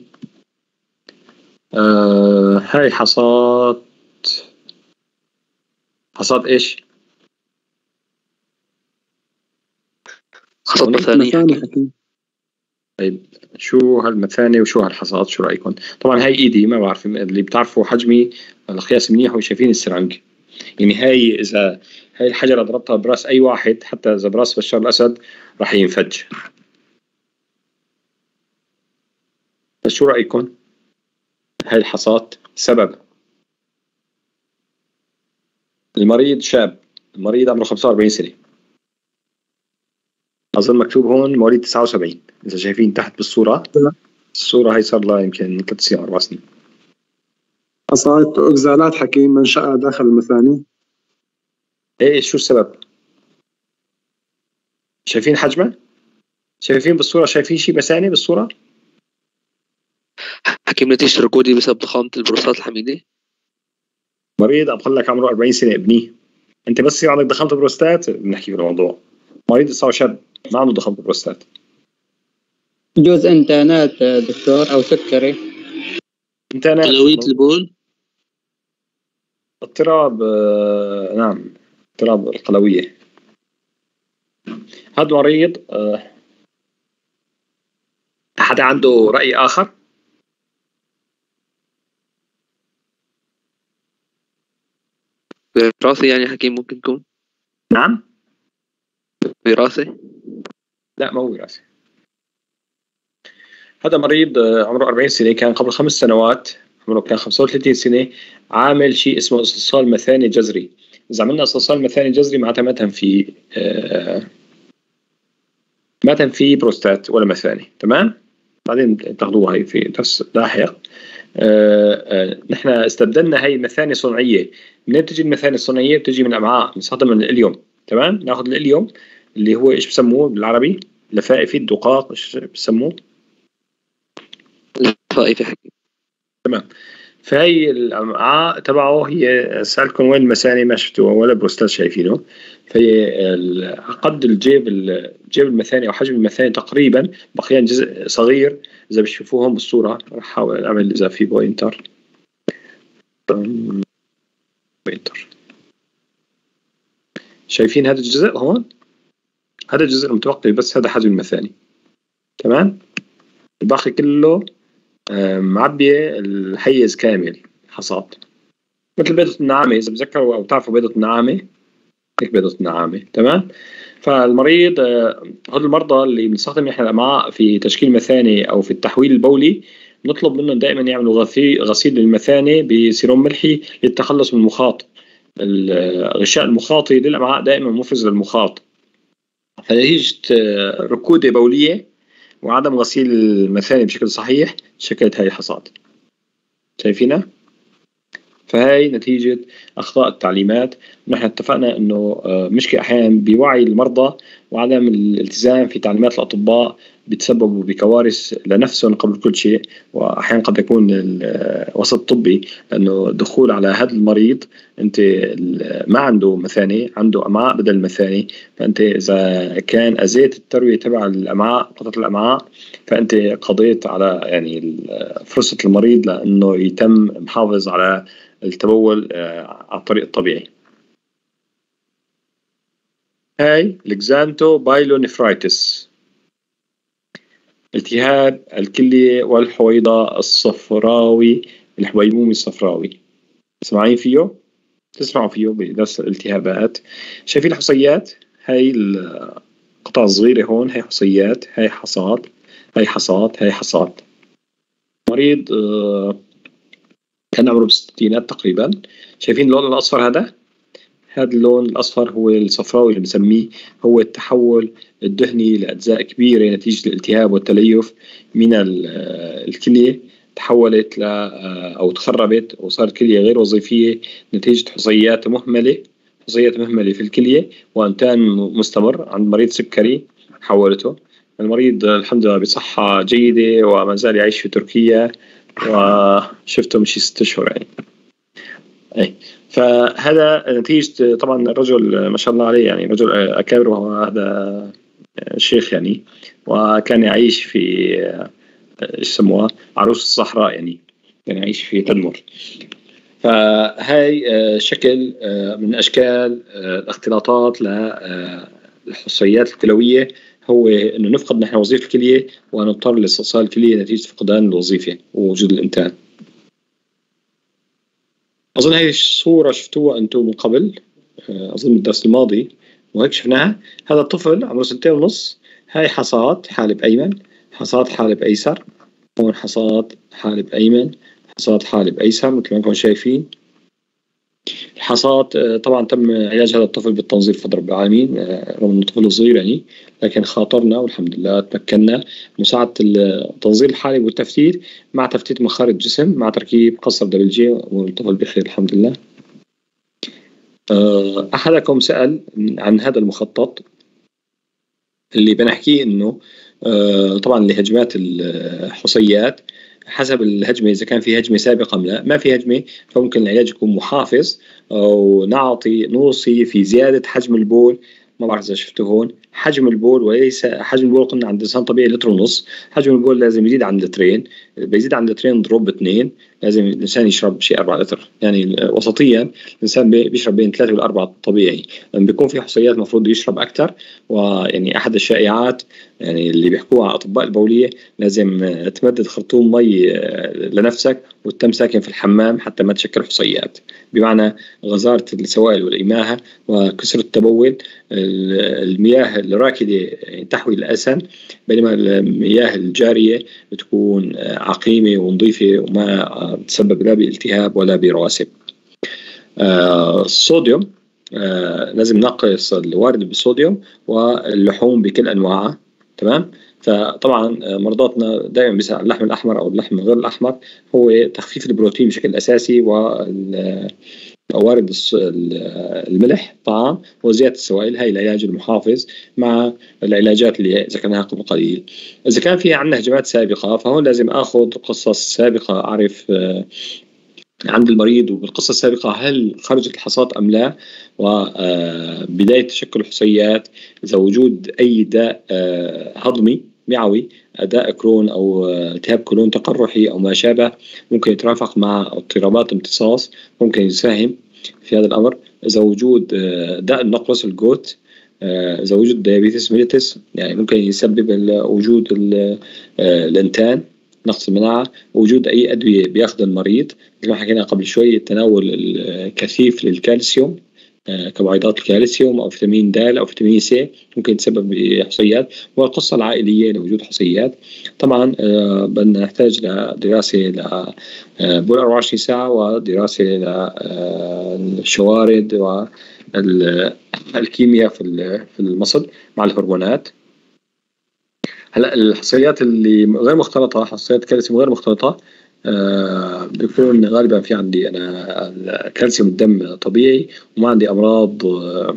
آه هاي حصات حصات إيش؟ حصات مثانية. طيب شو هالمثاني وشو هالحصات شو رأيكم؟ طبعا هاي إيدي ما بعرف اللي بتعرفوا حجمي القياس منيح وشايفين السرنج. يعني هاي إذا هاي الحجرة ضربتها براس أي واحد حتى إذا براس بشار الأسد راح ينفج. شو رأيكم؟ هاي الحصات سبب المريض شاب، المريض عمره خمسة وأربعين سنة، أظن مكتوب هون مواليد تسعة وسبعين إذا شايفين تحت بالصورة. الصورة هاي صار لها يمكن ثلاث سنين أربع سنين. حصلت إغزالات حكيم منشأة داخل المثاني. إيه شو السبب؟ شايفين حجمه؟ شايفين بالصورة شايفين شيء مثاني بالصورة؟ حكيم نتيجة ركودي بسبب ضخامة البروستات الحميدة. مريض أبقى لك عمره أربعين سنة ابني، أنت بس يصير عندك ضخامة البروستات بنحكي في الموضوع. مريض صار شاب ما عنده ضخم بالبروستات. جزء انتانات دكتور او سكري. انتانات قلوية البول. اضطراب آه نعم اضطراب القلوية. هذا مريض آه أحد عنده رأي آخر؟ وراثي يعني حكيم ممكن تكون؟ نعم وراثي؟ لا ما هو وراثي. هذا مريض آه عمره أربعين سنة، كان قبل خمس سنوات عمره كان خمسة وثلاثين سنة، عامل شيء اسمه استئصال مثاني جذري. إذا عملنا استئصال مثاني جذري معناتها ما تم في آه ما تم في بروستات ولا مثاني، تمام؟ بعدين تاخذوها هي في درس لاحق. آه آه نحن استبدلنا هي مثاني صناعيه. منين تجي المثاني الصناعيه؟ بتجي من الامعاء، بنستخدم من الاليوم، تمام؟ ناخذ الاليوم اللي هو ايش بسموه بالعربي؟ لفائف الدقاق، ايش بسموه؟ لفائف حكي. تمام. فهي الامعاء تبعه هي سالكم وين المثاني ما شفتوها ولا بروستات شايفينه. فهي قد الجيب الجيب المثاني او حجم المثاني تقريبا بقيان جزء صغير. اذا بتشوفوهم بالصوره راح احاول اعمل اذا في بوينتر بوينتر شايفين هذا الجزء هون؟ هذا الجزء المتبقي بس هذا حجم المثاني، تمام؟ الباقي كله معبية الحيز كامل حصاد، مثل بيضة النعامة. إذا بتذكروا أو تعرفوا بيضة النعامة، هيك بيضة النعامة، تمام؟ فالمريض هذول المرضى اللي بنستخدم إحنا الأمعاء في تشكيل مثاني أو في التحويل البولي، نطلب منهم دائما يعملوا غسيل للمثاني بسيروم ملحي للتخلص من المخاط. الغشاء المخاطي للأمعاء دائما مفرز للمخاط، فنتيجة ركودة بولية وعدم غسيل المثاني بشكل صحيح شكلت هاي الحصاد. شايفينها؟ فهي نتيجة أخطاء التعليمات. نحن اتفقنا أنه مشكلة أحيانا بوعي المرضى وعدم الالتزام في تعليمات الأطباء بتسببوا بكوارث لنفسهم قبل كل شيء، وأحيانا قد يكون الوسط الطبي، لأنه الدخول على هذا المريض أنت ما عنده مثاني، عنده أمعاء بدل المثاني، فأنت إذا كان أزيت التروية تبع الأمعاء قطعة الأمعاء فأنت قضيت على يعني فرصة المريض لأنه يتم محافظ على التبول على الطريق الطبيعي. هاي الإكزانتو بايلونيفرايتس، التهاب الكلية والحويضة الصفراوي، الحويمومي الصفراوي. سمعين فيه؟ تسمعوا فيه بدرس الالتهابات. شايفين الحصيات؟ هاي القطع الصغيرة هون، هاي حصيات، هاي حصاد، هاي حصاد، هاي حصاد. مريض كان عمره بالستينات تقريبا. شايفين اللون الأصفر هذا؟ هذا اللون الأصفر هو الصفراوي اللي بنسميه، هو التحول الدهني لأجزاء كبيرة نتيجة الالتهاب والتليف من الكلية، تحولت ل أو تخربت وصارت كلية غير وظيفية نتيجة حصيات مهملة حصيات مهملة في الكلية وأنتان مستمر عند مريض سكري حولته. المريض الحمد لله بصحة جيدة وما زال يعيش في تركيا، وشفته من شي ست أشهر يعني. أي فهذا نتيجة طبعا الرجل ما شاء الله عليه، يعني رجل أكابر، وهذا شيخ يعني، وكان يعيش في ايش يسموها عروس الصحراء، يعني كان يعيش في تدمر. فهاي شكل من أشكال الاختلاطات للحصيات الكلوية، هو إنه نفقد نحن وظيفة الكلية ونضطر لاستئصال الكلية نتيجة فقدان الوظيفة ووجود الإنتان. أظن هاي الصورة شفتوها أنتم من قبل، أظن من الدرس الماضي وهيك شفناها. هذا الطفل عمره سنتين ونص، هاي حصاد حالب أيمن، حصاد حالب أيسر، هون حصاد حالب أيمن، حصاد حالب أيسر مثل ما انتم شايفين. الحصاد طبعا تم علاج هذا الطفل بالتنظيف بفضل رب العالمين، رغم انه طفل صغير يعني، لكن خاطرنا والحمد لله تمكنا مساعدة تنظيف الحالب والتفتيت مع تفتيت مخارج الجسم مع تركيب قصر دبل جي، والطفل بخير الحمد لله. أحدكم سأل عن هذا المخطط اللي بنحكيه، انه طبعا لهجمات الحصيات حسب الهجمة، إذا كان في هجمة سابقة أم لا. ما في هجمة فممكن العلاج يكون محافظ، أو نعطي نوصي في زيادة حجم البول ما بعرف إذا شفته هون، حجم البول وليس حجم البول قلنا عند الإنسان طبيعي لتر ونص، حجم البول لازم يزيد عن لترين، بيزيد عن لترين ضرب اثنين، لازم الإنسان يشرب شيء أربعة لتر. يعني وسطيا الإنسان بيشرب بين ثلاثة والأربعة طبيعي، لما بيكون في حصيات المفروض يشرب أكثر. ويعني أحد الشائعات يعني اللي بيحكوها أطباء البولية لازم تمدد خرطوم مي لنفسك وتتم ساكن في الحمام حتى ما تشكل حصيات، بمعنى غزارة السوائل والإماهة وكسر التبول. المياه الراكدة تحوي الأسن، بينما المياه الجارية بتكون عقيمة ونظيفة وما تسبب لا بالتهاب ولا برواسب. الصوديوم آه لازم نقص الوارد بالصوديوم واللحوم بكل أنواعها. تمام. فطبعا مرضاتنا دائما بيسأل اللحم الأحمر أو اللحم غير الأحمر هو تخفيف البروتين بشكل أساسي، ووارد الملح طعام وزيادة السوائل. هاي العلاج المحافظ مع العلاجات اللي ذكرناها قبل قليل. إذا كان في عندنا هجمات سابقة فهون لازم أخذ قصص سابقة، أعرف آه عند المريض وبالقصة السابقة هل خرجت الحصات أم لا، وبداية تشكل الحصيات، إذا وجود أي داء هضمي معوي، داء كرون أو التهاب كولون تقرحي أو ما شابه ممكن يترافق مع اضطرابات امتصاص ممكن يساهم في هذا الأمر. إذا وجود داء النقرس الجوت، إذا وجود ديابيتس ميليتس يعني ممكن يسبب وجود الانتان نقص المناعة، وجود أي أدوية بياخذ المريض مثل ما حكينا قبل شوي، التناول الكثيف للكالسيوم كبعيضات الكالسيوم أو فيتامين د أو فيتامين سي ممكن يتسبب بحصيات، والقصة العائلية لوجود حصيات. طبعا بدنا نحتاج لدراسة لبول أربعة وعشرين ساعة ودراسة للشوارد والكيمياء في المصل مع الهرمونات. هلا الحصيات اللي غير مختلطة، حصيات كالسيوم غير مختلطة، آه بيكون غالبا في عندي أنا كالسيوم الدم طبيعي وما عندي أمراض آه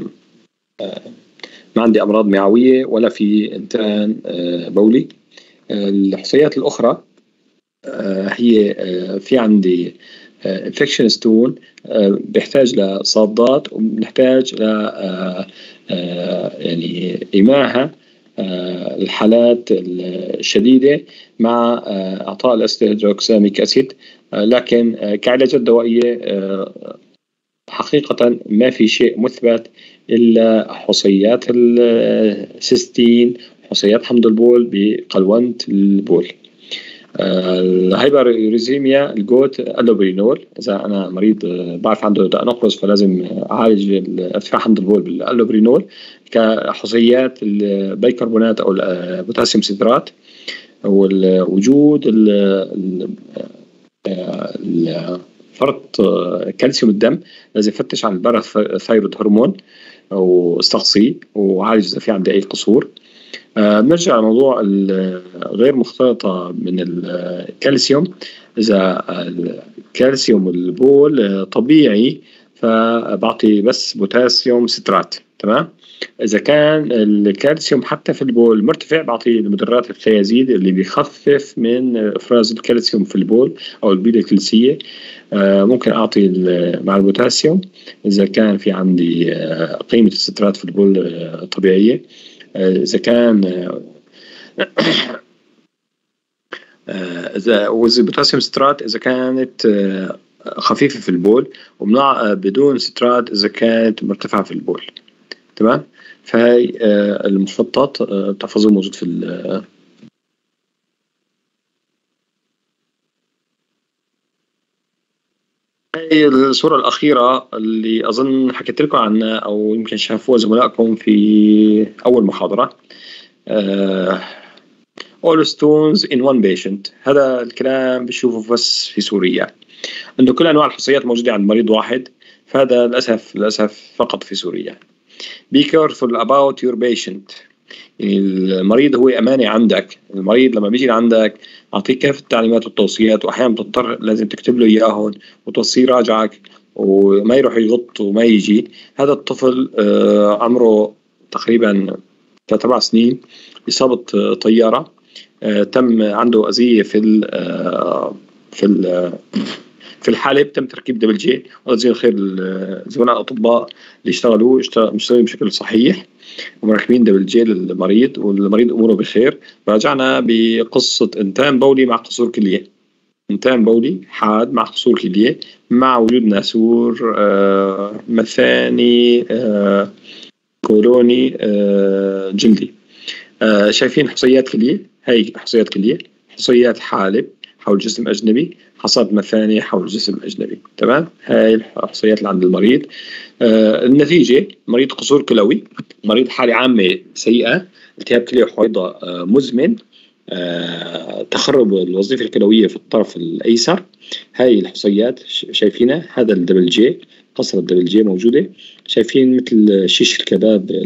ما عندي أمراض معوية ولا في إنتان آه بولي. آه الحصيات الأخرى آه هي آه في عندي انفكشن ستون آه بيحتاج لصادات وبنحتاج ل آه آه يعني إماهة الحالات الشديدة مع إعطاء الأسيتيلهيدروكساميك أسيد. لكن كعلاجات دوائية حقيقة ما في شيء مثبت إلا حصيات السيستين، حصيات حمض البول بقلوانة البول. الهايبريوريزيميا الجوت اللوبرينول، إذا أنا مريض بعرف عنده داء نقرس فلازم أعالج ارتفاع حمض البول باللوبرينول. كحصيات البيكربونات أو البوتاسيوم سيترات، ووجود فرط كالسيوم الدم لازم فتش عن الباراثايرويد هرمون واستقصيه وعالج إذا في عندي أي قصور. بنرجع لموضوع الغير مختلطة من الكالسيوم. إذا الكالسيوم البول طبيعي فبعطي بس بوتاسيوم سترات. تمام. إذا كان الكالسيوم حتى في البول مرتفع بعطي المدرات الثيازيد اللي بيخفف من إفراز الكالسيوم في البول أو البيلة الكلسية. ممكن أعطي مع البوتاسيوم إذا كان في عندي قيمة السترات في البول طبيعية. إذا كان إذا البوتاسيوم سترات إذا كانت خفيفة في البول، ومنع بدون سترات إذا كانت مرتفعة في البول. تمام. فهي المخطط تحفظوه موجود في ال هي الصورة الأخيرة اللي أظن حكيت لكم عنها أو يمكن شافوها زملائكم في أول محاضرة. uh, all stones in one patient. هذا الكلام بشوفه بس في سوريا، إنه كل أنواع الحصيات موجودة عند مريض واحد، فهذا للأسف للأسف فقط في سوريا. Be careful about your patient. المريض هو أمانة عندك. المريض لما بيجي عندك أعطيك كافة التعليمات والتوصيات، وأحيانا بتضطر لازم تكتب له إياهم وتوصيه راجعك وما يروح يغط وما يجي. هذا الطفل عمره تقريبا ثلاث أربع سنين، إصابة طيارة، تم عنده أذية في ال في ال في الحالب تم تركيب دبل جي، وجزاهم خير الزملاء الأطباء اللي اشتغلوا اشتغلوا بشكل صحيح ومركبين دبل جي للمريض، والمريض أموره بخير. راجعنا بقصة إنتان بولي مع قصور كلية، إنتان بولي حاد مع قصور كلية مع وجود ناسور آه مثاني آه كولوني آه جلدي. آه شايفين حصيات كلية، هاي حصيات كلية، حصيات حالب حول جسم أجنبي، حصاد مثاني حول جسم أجنبي. تمام، هاي الحصيات اللي عند المريض. آه النتيجة مريض قصور كلوي، مريض حالة عامة سيئة، التهاب كلية وحويضة آه مزمن، آه تخرب الوظيفة الكلوية في الطرف الأيسر. هاي الحصيات شايفينها، هذا الدبل جي، قصر الدبل جي موجودة. شايفين مثل شيش الكباب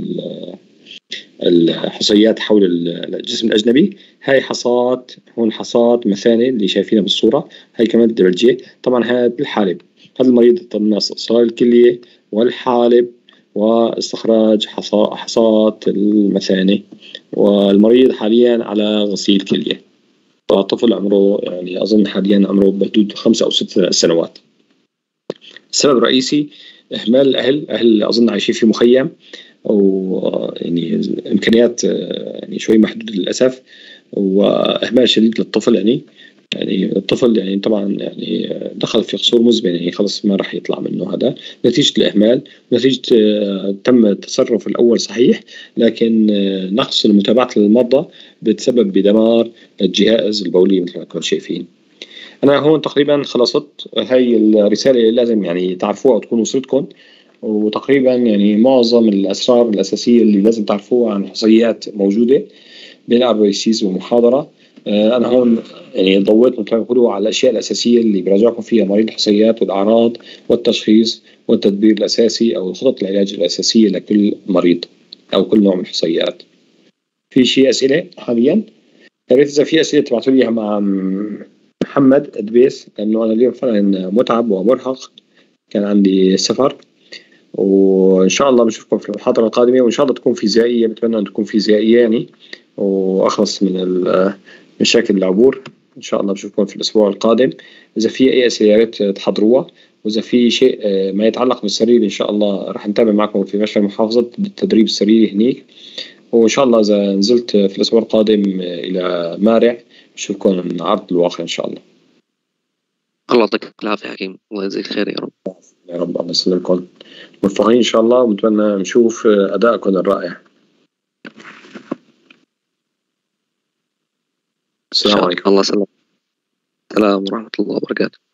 الحصيات حول الجسم الأجنبي. هاي حصات، هون حصات مثاني اللي شايفينها بالصورة، هاي كمان الدبل جي. طبعا هذا الحالب، هذا المريض اضطرنا استئصال الكلية والحالب واستخراج حصات المثاني، والمريض حاليا على غسيل كلية، وطفل عمره يعني أظن حاليا عمره بحدود خمسة أو ست سنوات. السبب الرئيسي إهمال الأهل، أهل أظن عايشين في مخيم أو يعني إمكانيات يعني شوي محدودة للأسف، وإهمال شديد للطفل. يعني يعني الطفل يعني طبعا يعني دخل في قصور مزمن، يعني خلص ما راح يطلع منه، هذا نتيجة الإهمال، نتيجة تم التصرف الأول صحيح لكن نقص المتابعة للمرضى بتسبب بدمار الجهاز البولي مثل ما كنتم شايفين. أنا هون تقريبا خلصت هاي الرسالة اللي لازم يعني تعرفوها وتكون وصلتكم، وتقريبا يعني معظم الأسرار الأساسية اللي لازم تعرفوها عن الحصيات موجودة بين ار بي سيز ومحاضرة. أنا هون يعني ضويت مثل ما بيقولوا على الأشياء الأساسية اللي براجعكم فيها مريض الحصيات والأعراض والتشخيص والتدبير الأساسي أو خطط العلاج الأساسية لكل مريض أو كل نوع من الحصيات. في شيء أسئلة حاليا؟ يا ريت إذا في أسئلة تبعتوا لي مع محمد أدبيس، لأنه أنا اليوم فعلا متعب ومرهق، كان عندي سفر، وإن شاء الله بنشوفكم في المحاضرة القادمة، وإن شاء الله تكون فيزيائية، بتمنى أن تكون فيزيائية يعني وأخلص من مشاكل العبور. إن شاء الله بشوفكم في الأسبوع القادم. إذا في أي أسئلة يا ريت تحضروها، وإذا في شيء ما يتعلق بالسرير إن شاء الله راح نتابع معكم في مشفى المحافظة بالتدريب السريري هنيك، وإن شاء الله إذا نزلت في الأسبوع القادم إلى مارع بشوفكم عرض الواقع إن شاء الله. الله يعطيك العافية حكيم، الله يجزيك خير يا رب. يا رب، الله يسلمكم، موفقين إن شاء الله، ونتمنى نشوف أدائكم الرائع. السلام عليكم. الله يسلمك. السلام ورحمة الله وبركاته.